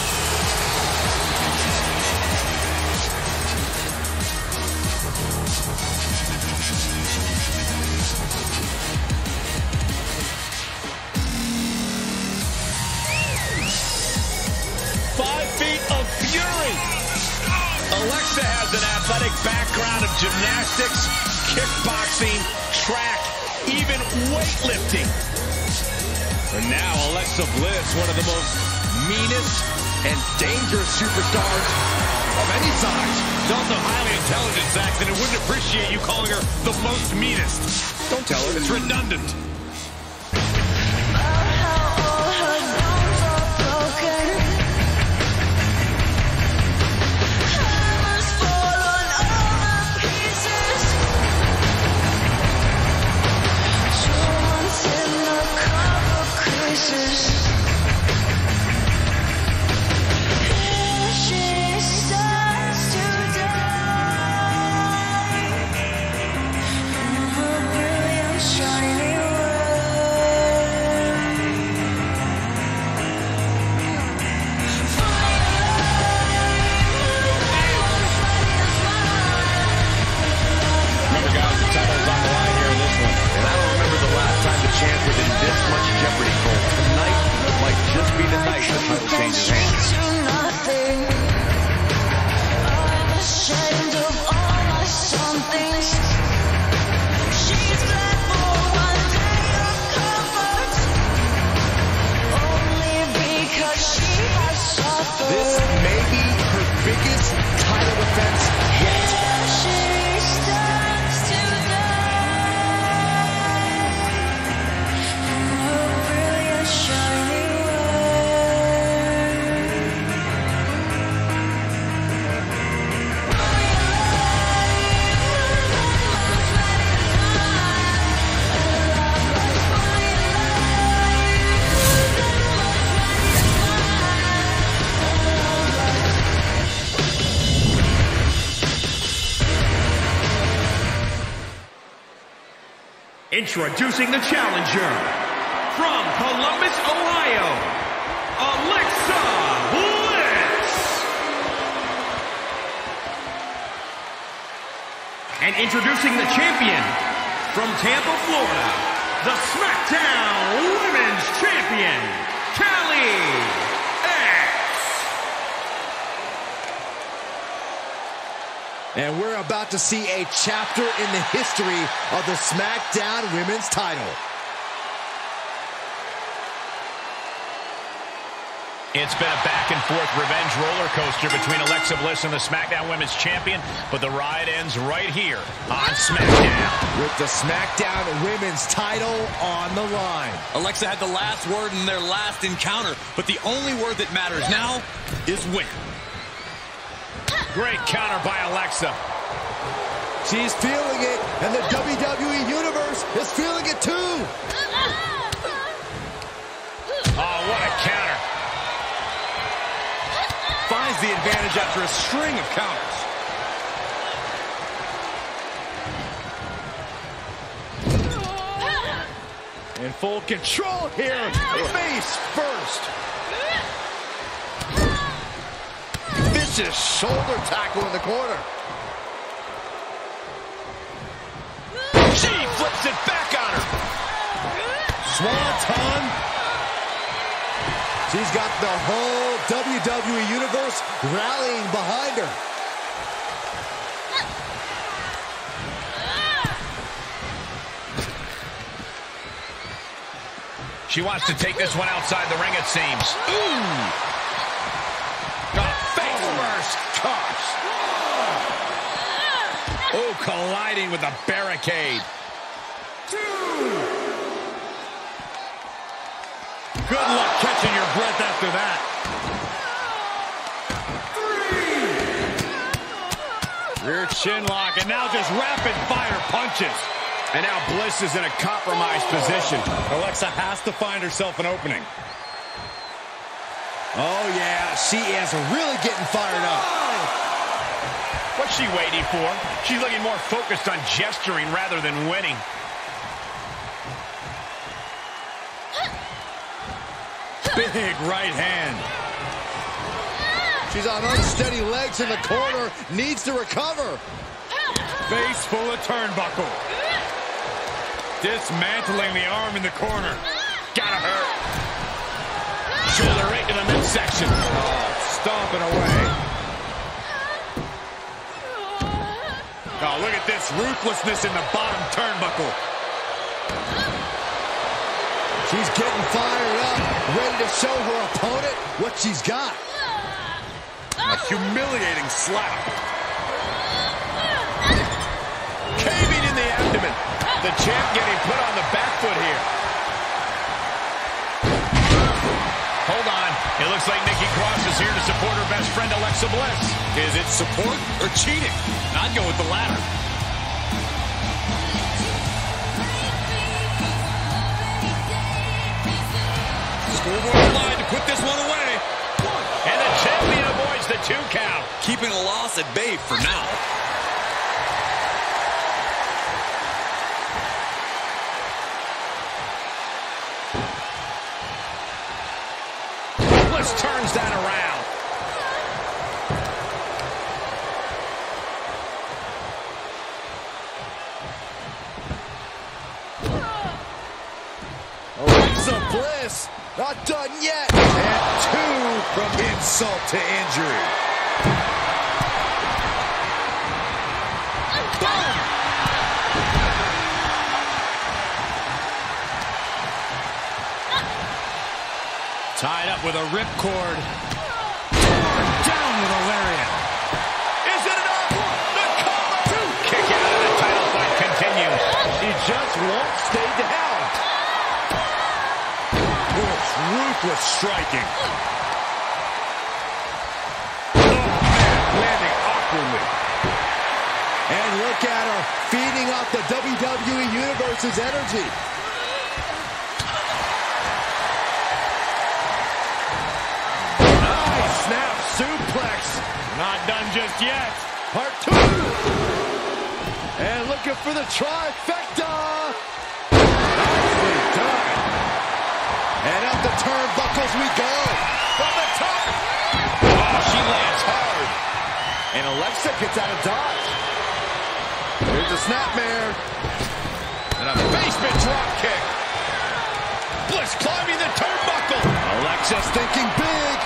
Alexa has an athletic background of gymnastics, kickboxing, track, even weightlifting. And now Alexa Bliss, one of the most meanest and dangerous superstars of any size. She's also highly intelligent, Zach, and it wouldn't appreciate you calling her the most meanest. Don't tell her. It's redundant. Introducing the challenger from Columbus, Ohio, Alexa Bliss. And introducing the champion from Tampa, Florida, the SmackDown Women's Champion, Calyx. And we're about to see a chapter in the history of the SmackDown Women's title. It's been a back-and-forth revenge roller coaster between Alexa Bliss and the SmackDown Women's Champion, but the ride ends right here on SmackDown. With the SmackDown Women's title on the line. Alexa had the last word in their last encounter, but the only word that matters now is win. Great counter by Alexa. She's feeling it, and the WWE Universe is feeling it too. Oh, what a counter. Finds the advantage after a string of counters. In full control here, face first. Vicious shoulder tackle in the corner. She flips it back on her. Swanton. She's got the whole WWE Universe rallying behind her. She wants to take this one outside the ring, it seems. Ooh! Face first. Gosh. Oh, colliding with the barricade. Good luck catching your breath after that. Rear chin lock, and now just rapid-fire punches. And now Bliss is in a compromised position. Alexa has to find herself an opening. Oh, yeah, she is really getting fired up. What's she waiting for? She's looking more focused on gesturing rather than winning. Big right hand. She's on unsteady legs in the corner, needs to recover. Face full of turnbuckle. Dismantling the arm in the corner. Gotta hurt. Shoulder right to the midsection. Oh, stomping away. Oh, look at this ruthlessness in the bottom turnbuckle. She's getting fired up, ready to show her opponent what she's got. A humiliating slap. Caving in the abdomen. The champ getting put on the back foot here. Hold on. It looks like Nikki Cross is here to support her best friend, Alexa Bliss. Is it support or cheating? I'd go with the latter. Scoreboard line to put this one away. And the champion avoids the 2 count. Keeping a loss at bay for now. Bliss turns that around. Alexa Bliss, not done yet. And 2 from insult to injury. Boom! Tied up with a ripcord. Down with a lariat. Is it enough? The cover! Kick out and the title fight continues. She just won't stay down. Ruthless striking. Landing awkwardly. And look at her, feeding off the WWE Universe's energy. Nice snap suplex. Not done just yet. Part 2. And looking for the trifecta. as we go. From the top. Oh, she lands hard. And Alexa gets out of dodge. Here's a snapmare. And a basement drop kick. Bliss climbing the turnbuckle. Alexa's thinking big.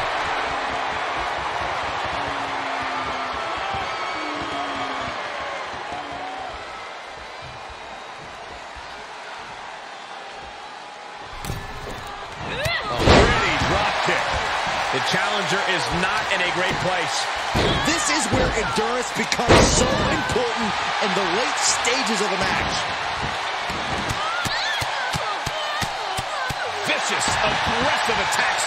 The challenger is not in a great place. This is where endurance becomes so important in the late stages of the match. Vicious, aggressive attacks.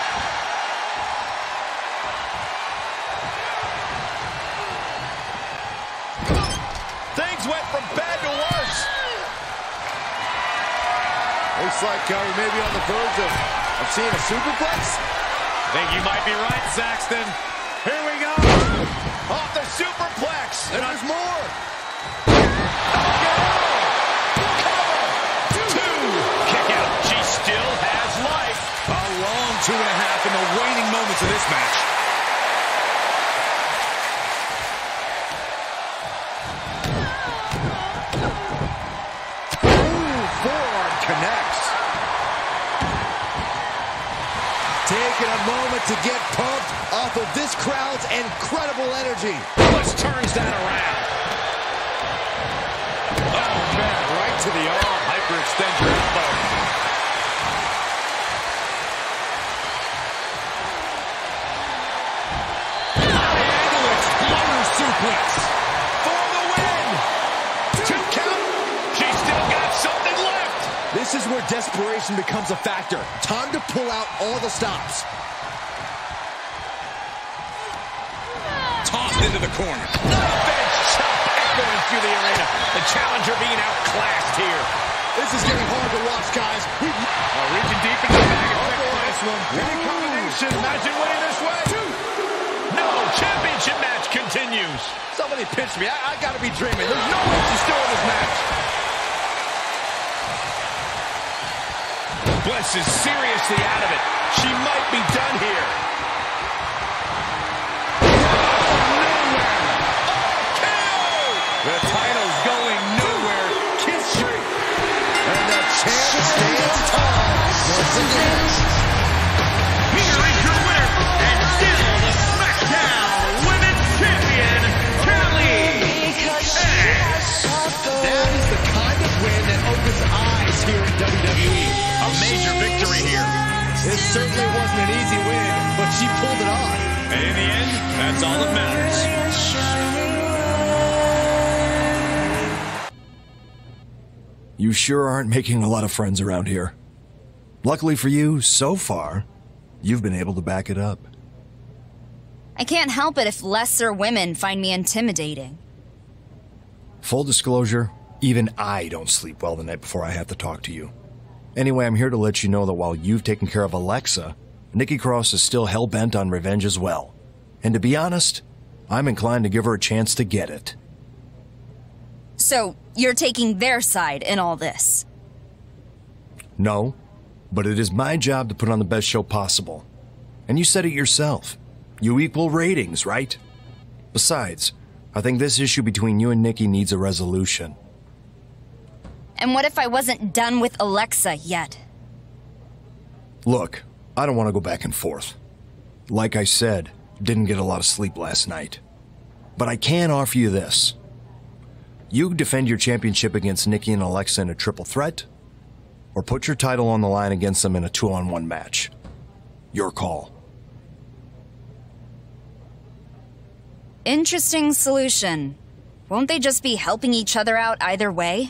Things went from bad to worse. Looks like we may be on the verge of seeing a superplex. Think you might be right, Saxton. Here we go. Off the superplex. And there's more. Two. Kick out. She still has life. A long 2.5 in the waning moments of this match. Forearm connects. Taking a moment to get pumped off of this crowd's incredible energy. Bliss turns that around. Oh, man, right to the arm. Hyperextend your elbow. And an exploder suplex. For the win. 2 count. She's still got something left. This is where desperation becomes a factor. Time to pull out all the stops. Tossed into the corner. Finish chop echoing through the arena. The challenger being outclassed here. This is getting hard to watch, guys. Reaching deep into the bag of for this one. Any combination. Imagine winning this way. No, championship match continues. Somebody pinch me. I gotta be dreaming. There's no way she's still in this match. Bliss is seriously out of it. She might be done here. The title's going nowhere. Kiss streak. And the champ stands tall once again. Here is your winner, and still the SmackDown Women's Champion, Calyx. That is the kind of win that opens eyes here in WWE. A major victory here. It certainly wasn't an easy win, but she pulled it off. And in the end, that's all that matters. You sure aren't making a lot of friends around here. Luckily for you, so far, you've been able to back it up. I can't help it if lesser women find me intimidating. Full disclosure, even I don't sleep well the night before I have to talk to you. Anyway, I'm here to let you know that while you've taken care of Alexa, Nikki Cross is still hell-bent on revenge as well. And to be honest, I'm inclined to give her a chance to get it. So, you're taking their side in all this? No, but it is my job to put on the best show possible. And you said it yourself. You equal ratings, right? Besides, I think this issue between you and Nikki needs a resolution. And what if I wasn't done with Alexa yet? Look, I don't want to go back and forth. Like I said, didn't get a lot of sleep last night. But I can offer you this. You defend your championship against Nikki and Alexa in a triple threat, or put your title on the line against them in a 2-on-1 match. Your call. Interesting solution. Won't they just be helping each other out either way?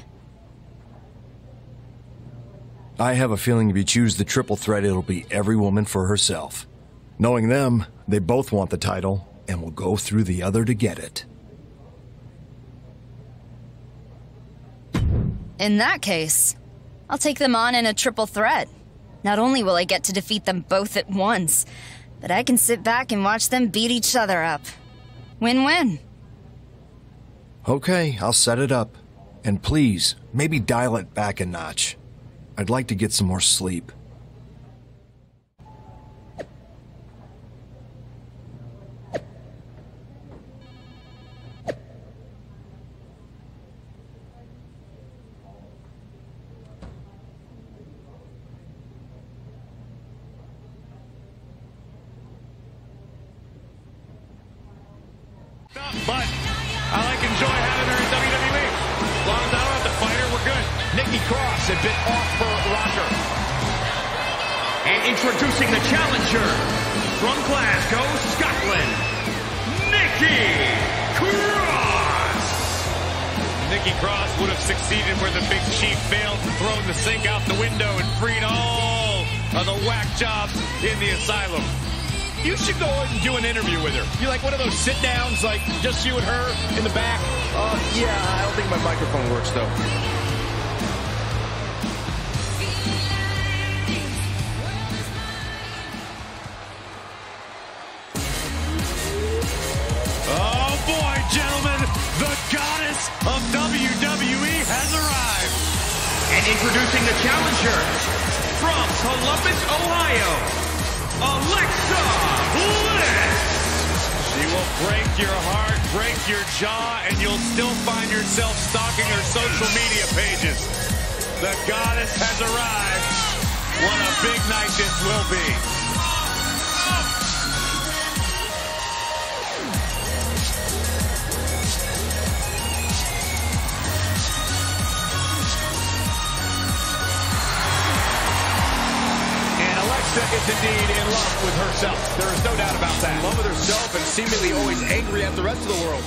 I have a feeling if you choose the triple threat, it'll be every woman for herself. Knowing them, they both want the title, and will go through the other to get it. In that case, I'll take them on in a triple threat. Not only will I get to defeat them both at once, but I can sit back and watch them beat each other up. Win-win. Okay, I'll set it up. And please, maybe dial it back a notch. I'd like to get some more sleep. But I enjoy having her in WWE. As long as I don't have to fight her, we're good. Nikki Cross had been off her rocker. And introducing the challenger from Glasgow, Scotland, Nikki Cross. Nikki Cross would have succeeded where the Big Chief failed and thrown the sink out the window and freed all of the whack jobs in the asylum. You should go and do an interview with her. You like one of those sit-downs, like just you and her in the back? Yeah, I don't think my microphone works, though. Oh boy, gentlemen, the goddess of WWE has arrived. And introducing the challenger from Columbus, Ohio, Alexa Bliss. She will break your heart, break your jaw, and you'll still find yourself stalking her social media pages. The goddess has arrived. What a big night this will be. Is indeed in love with herself. There is no doubt about that. In love with herself and seemingly always angry at the rest of the world.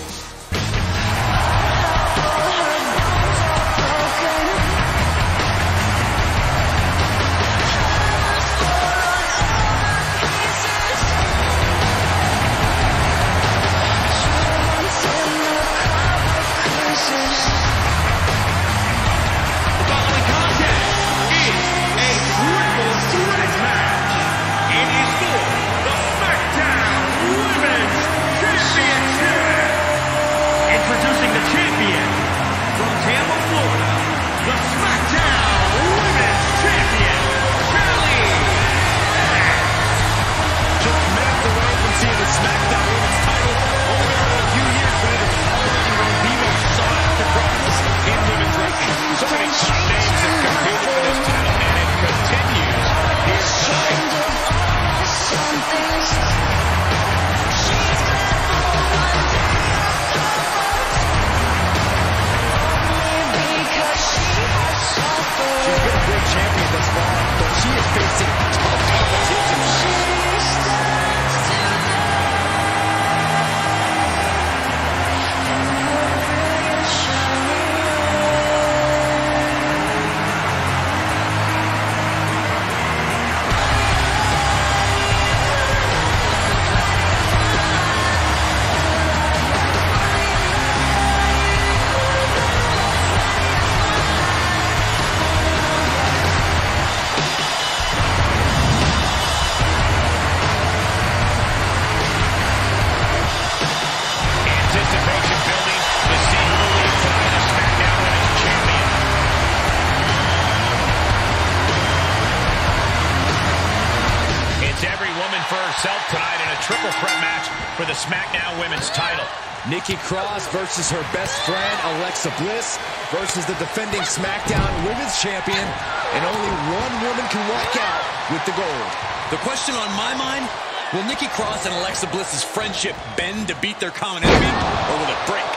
For the SmackDown Women's title. Nikki Cross versus her best friend, Alexa Bliss, versus the defending SmackDown Women's Champion, and only one woman can walk out with the gold. The question on my mind, will Nikki Cross and Alexa Bliss's friendship bend to beat their common enemy, or will it break?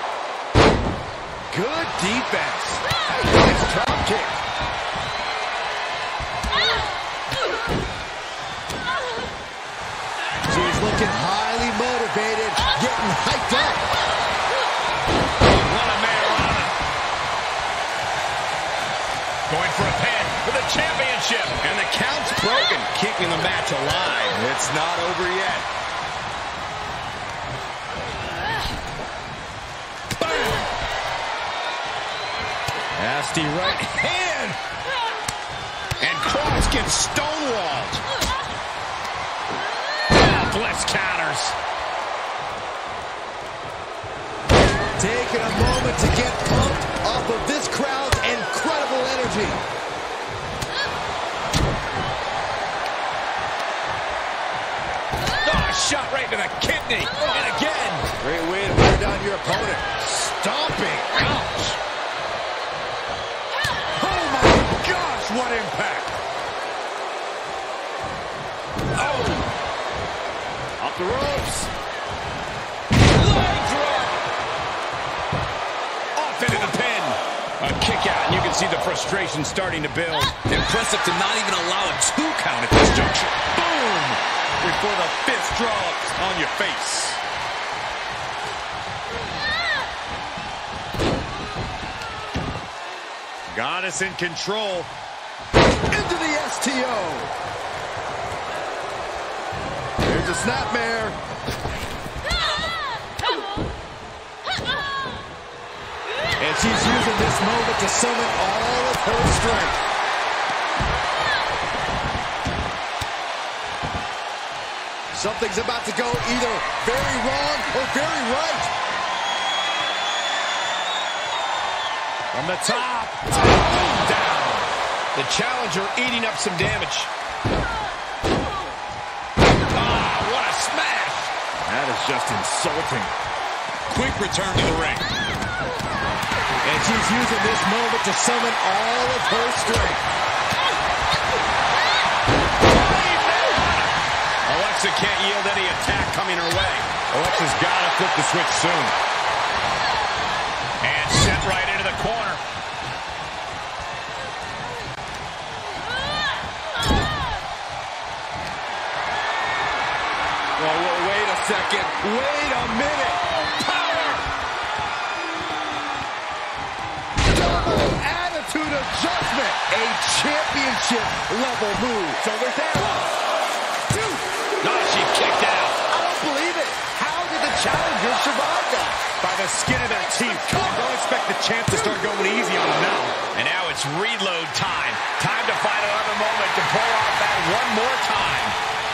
Good defense. Nice drop kick. She's looking highly motivated, getting hyped up. What a man. Going for a pin for the championship. And the count's broken, keeping the match alive. It's not over yet. Bam! Nasty right hand. And Cross gets stonewalled. Bliss counters. Taking a moment to get pumped off of this crowd's incredible energy. Oh, shot right to the kidney. And again. Great way to wear down your opponent. Stomping. Ouch. Oh my gosh, what impact. Oh. Off the ropes. Leg A kick out, and you can see the frustration starting to build. Impressive to not even allow a 2 count at this juncture. Boom! Before the fist drops on your face. Goddess in control. Into the STO. There's a snapmare. And she's using this moment to summon all of her strength. Something's about to go either very wrong or very right. From the top. Down. The challenger eating up some damage. Ah, what a smash. That is just insulting. Quick return to the ring. And she's using this moment to summon all of her strength. Alexa can't yield any attack coming her way. Alexa's got to flip the switch soon. And sent right into the corner. Whoa, wait a second. Wait a minute. Power. Double attitude adjustment. A championship level move. Shoulders down. 1, 2. No, she kicked out. I don't believe it. How did the challenger survive that? By the skin of their teeth. Don't expect the champ to start going easy on them now. And now it's reload time. Time to find another moment to pull off that one more time.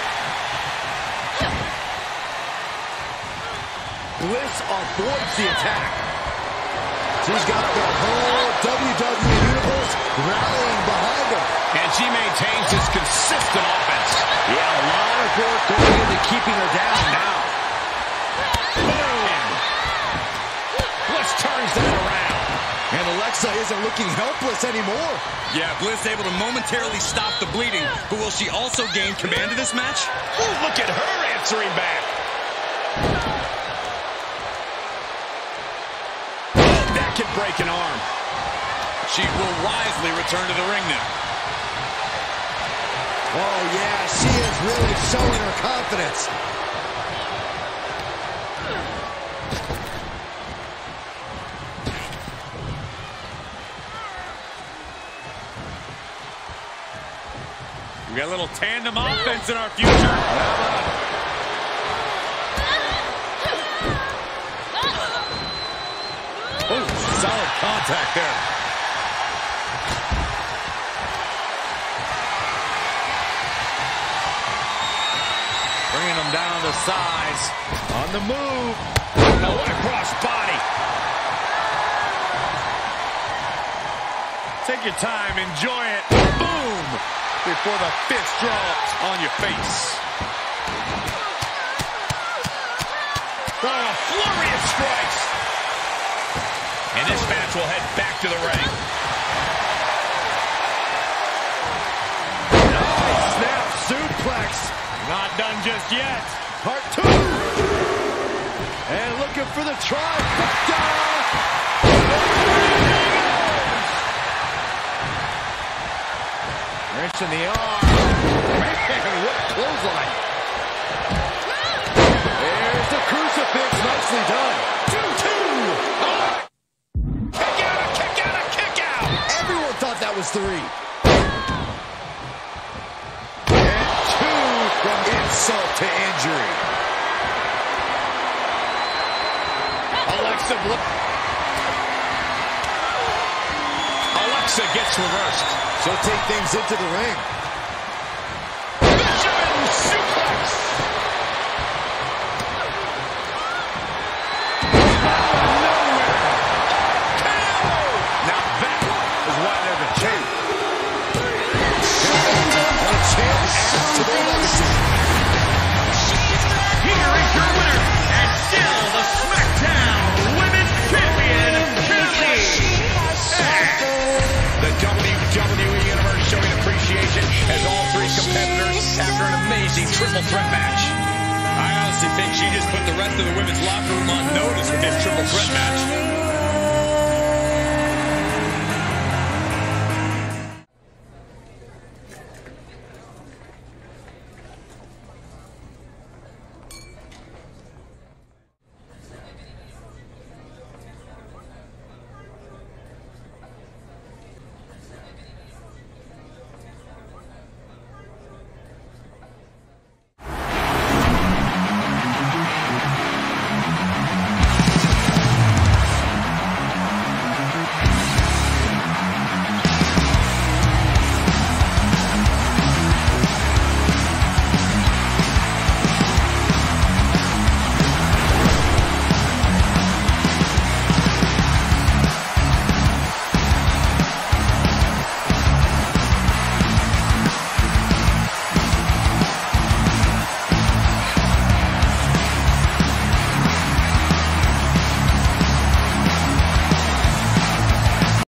Bliss avoids the attack. She's got the whole WWE Universe rallying behind her. And she maintains this consistent offense. Yeah, a lot of work going into keeping her down now. Boom! Bliss turns that around. And Alexa isn't looking helpless anymore. Yeah, Bliss able to momentarily stop the bleeding, but will she also gain command of this match? Ooh, look at her answering back. That could break an arm. She will wisely return to the ring now. Oh, yeah, she is really showing her confidence. We got a little tandem offense in our future. Oh, solid contact there. Bringing them down to size. On the move. Oh, what a cross body. Take your time, enjoy it. Boom! Before the fist drops on your face. Oh, a flurry of strikes. And this match will head back to the ring. Nice snap suplex. Not done just yet. Part 2. And looking for the trifecta. Wrench in the arm. Man, what a clothesline. There's the crucifix. Nicely done. 2-2. Oh. Kick out, kick out. Everyone thought that was 3. From insult to injury. Alexa gets reversed. She'll take things into the ring. German suplex. Now that is why they're the champ. And the champ adds to their legacy. Here is your winner, and still the SmackDown Women's Champion, Calyx. The WWE Universe showing appreciation as all 3 competitors after an amazing triple threat match. I honestly think she just put the rest of the women's locker room on notice with this triple threat match.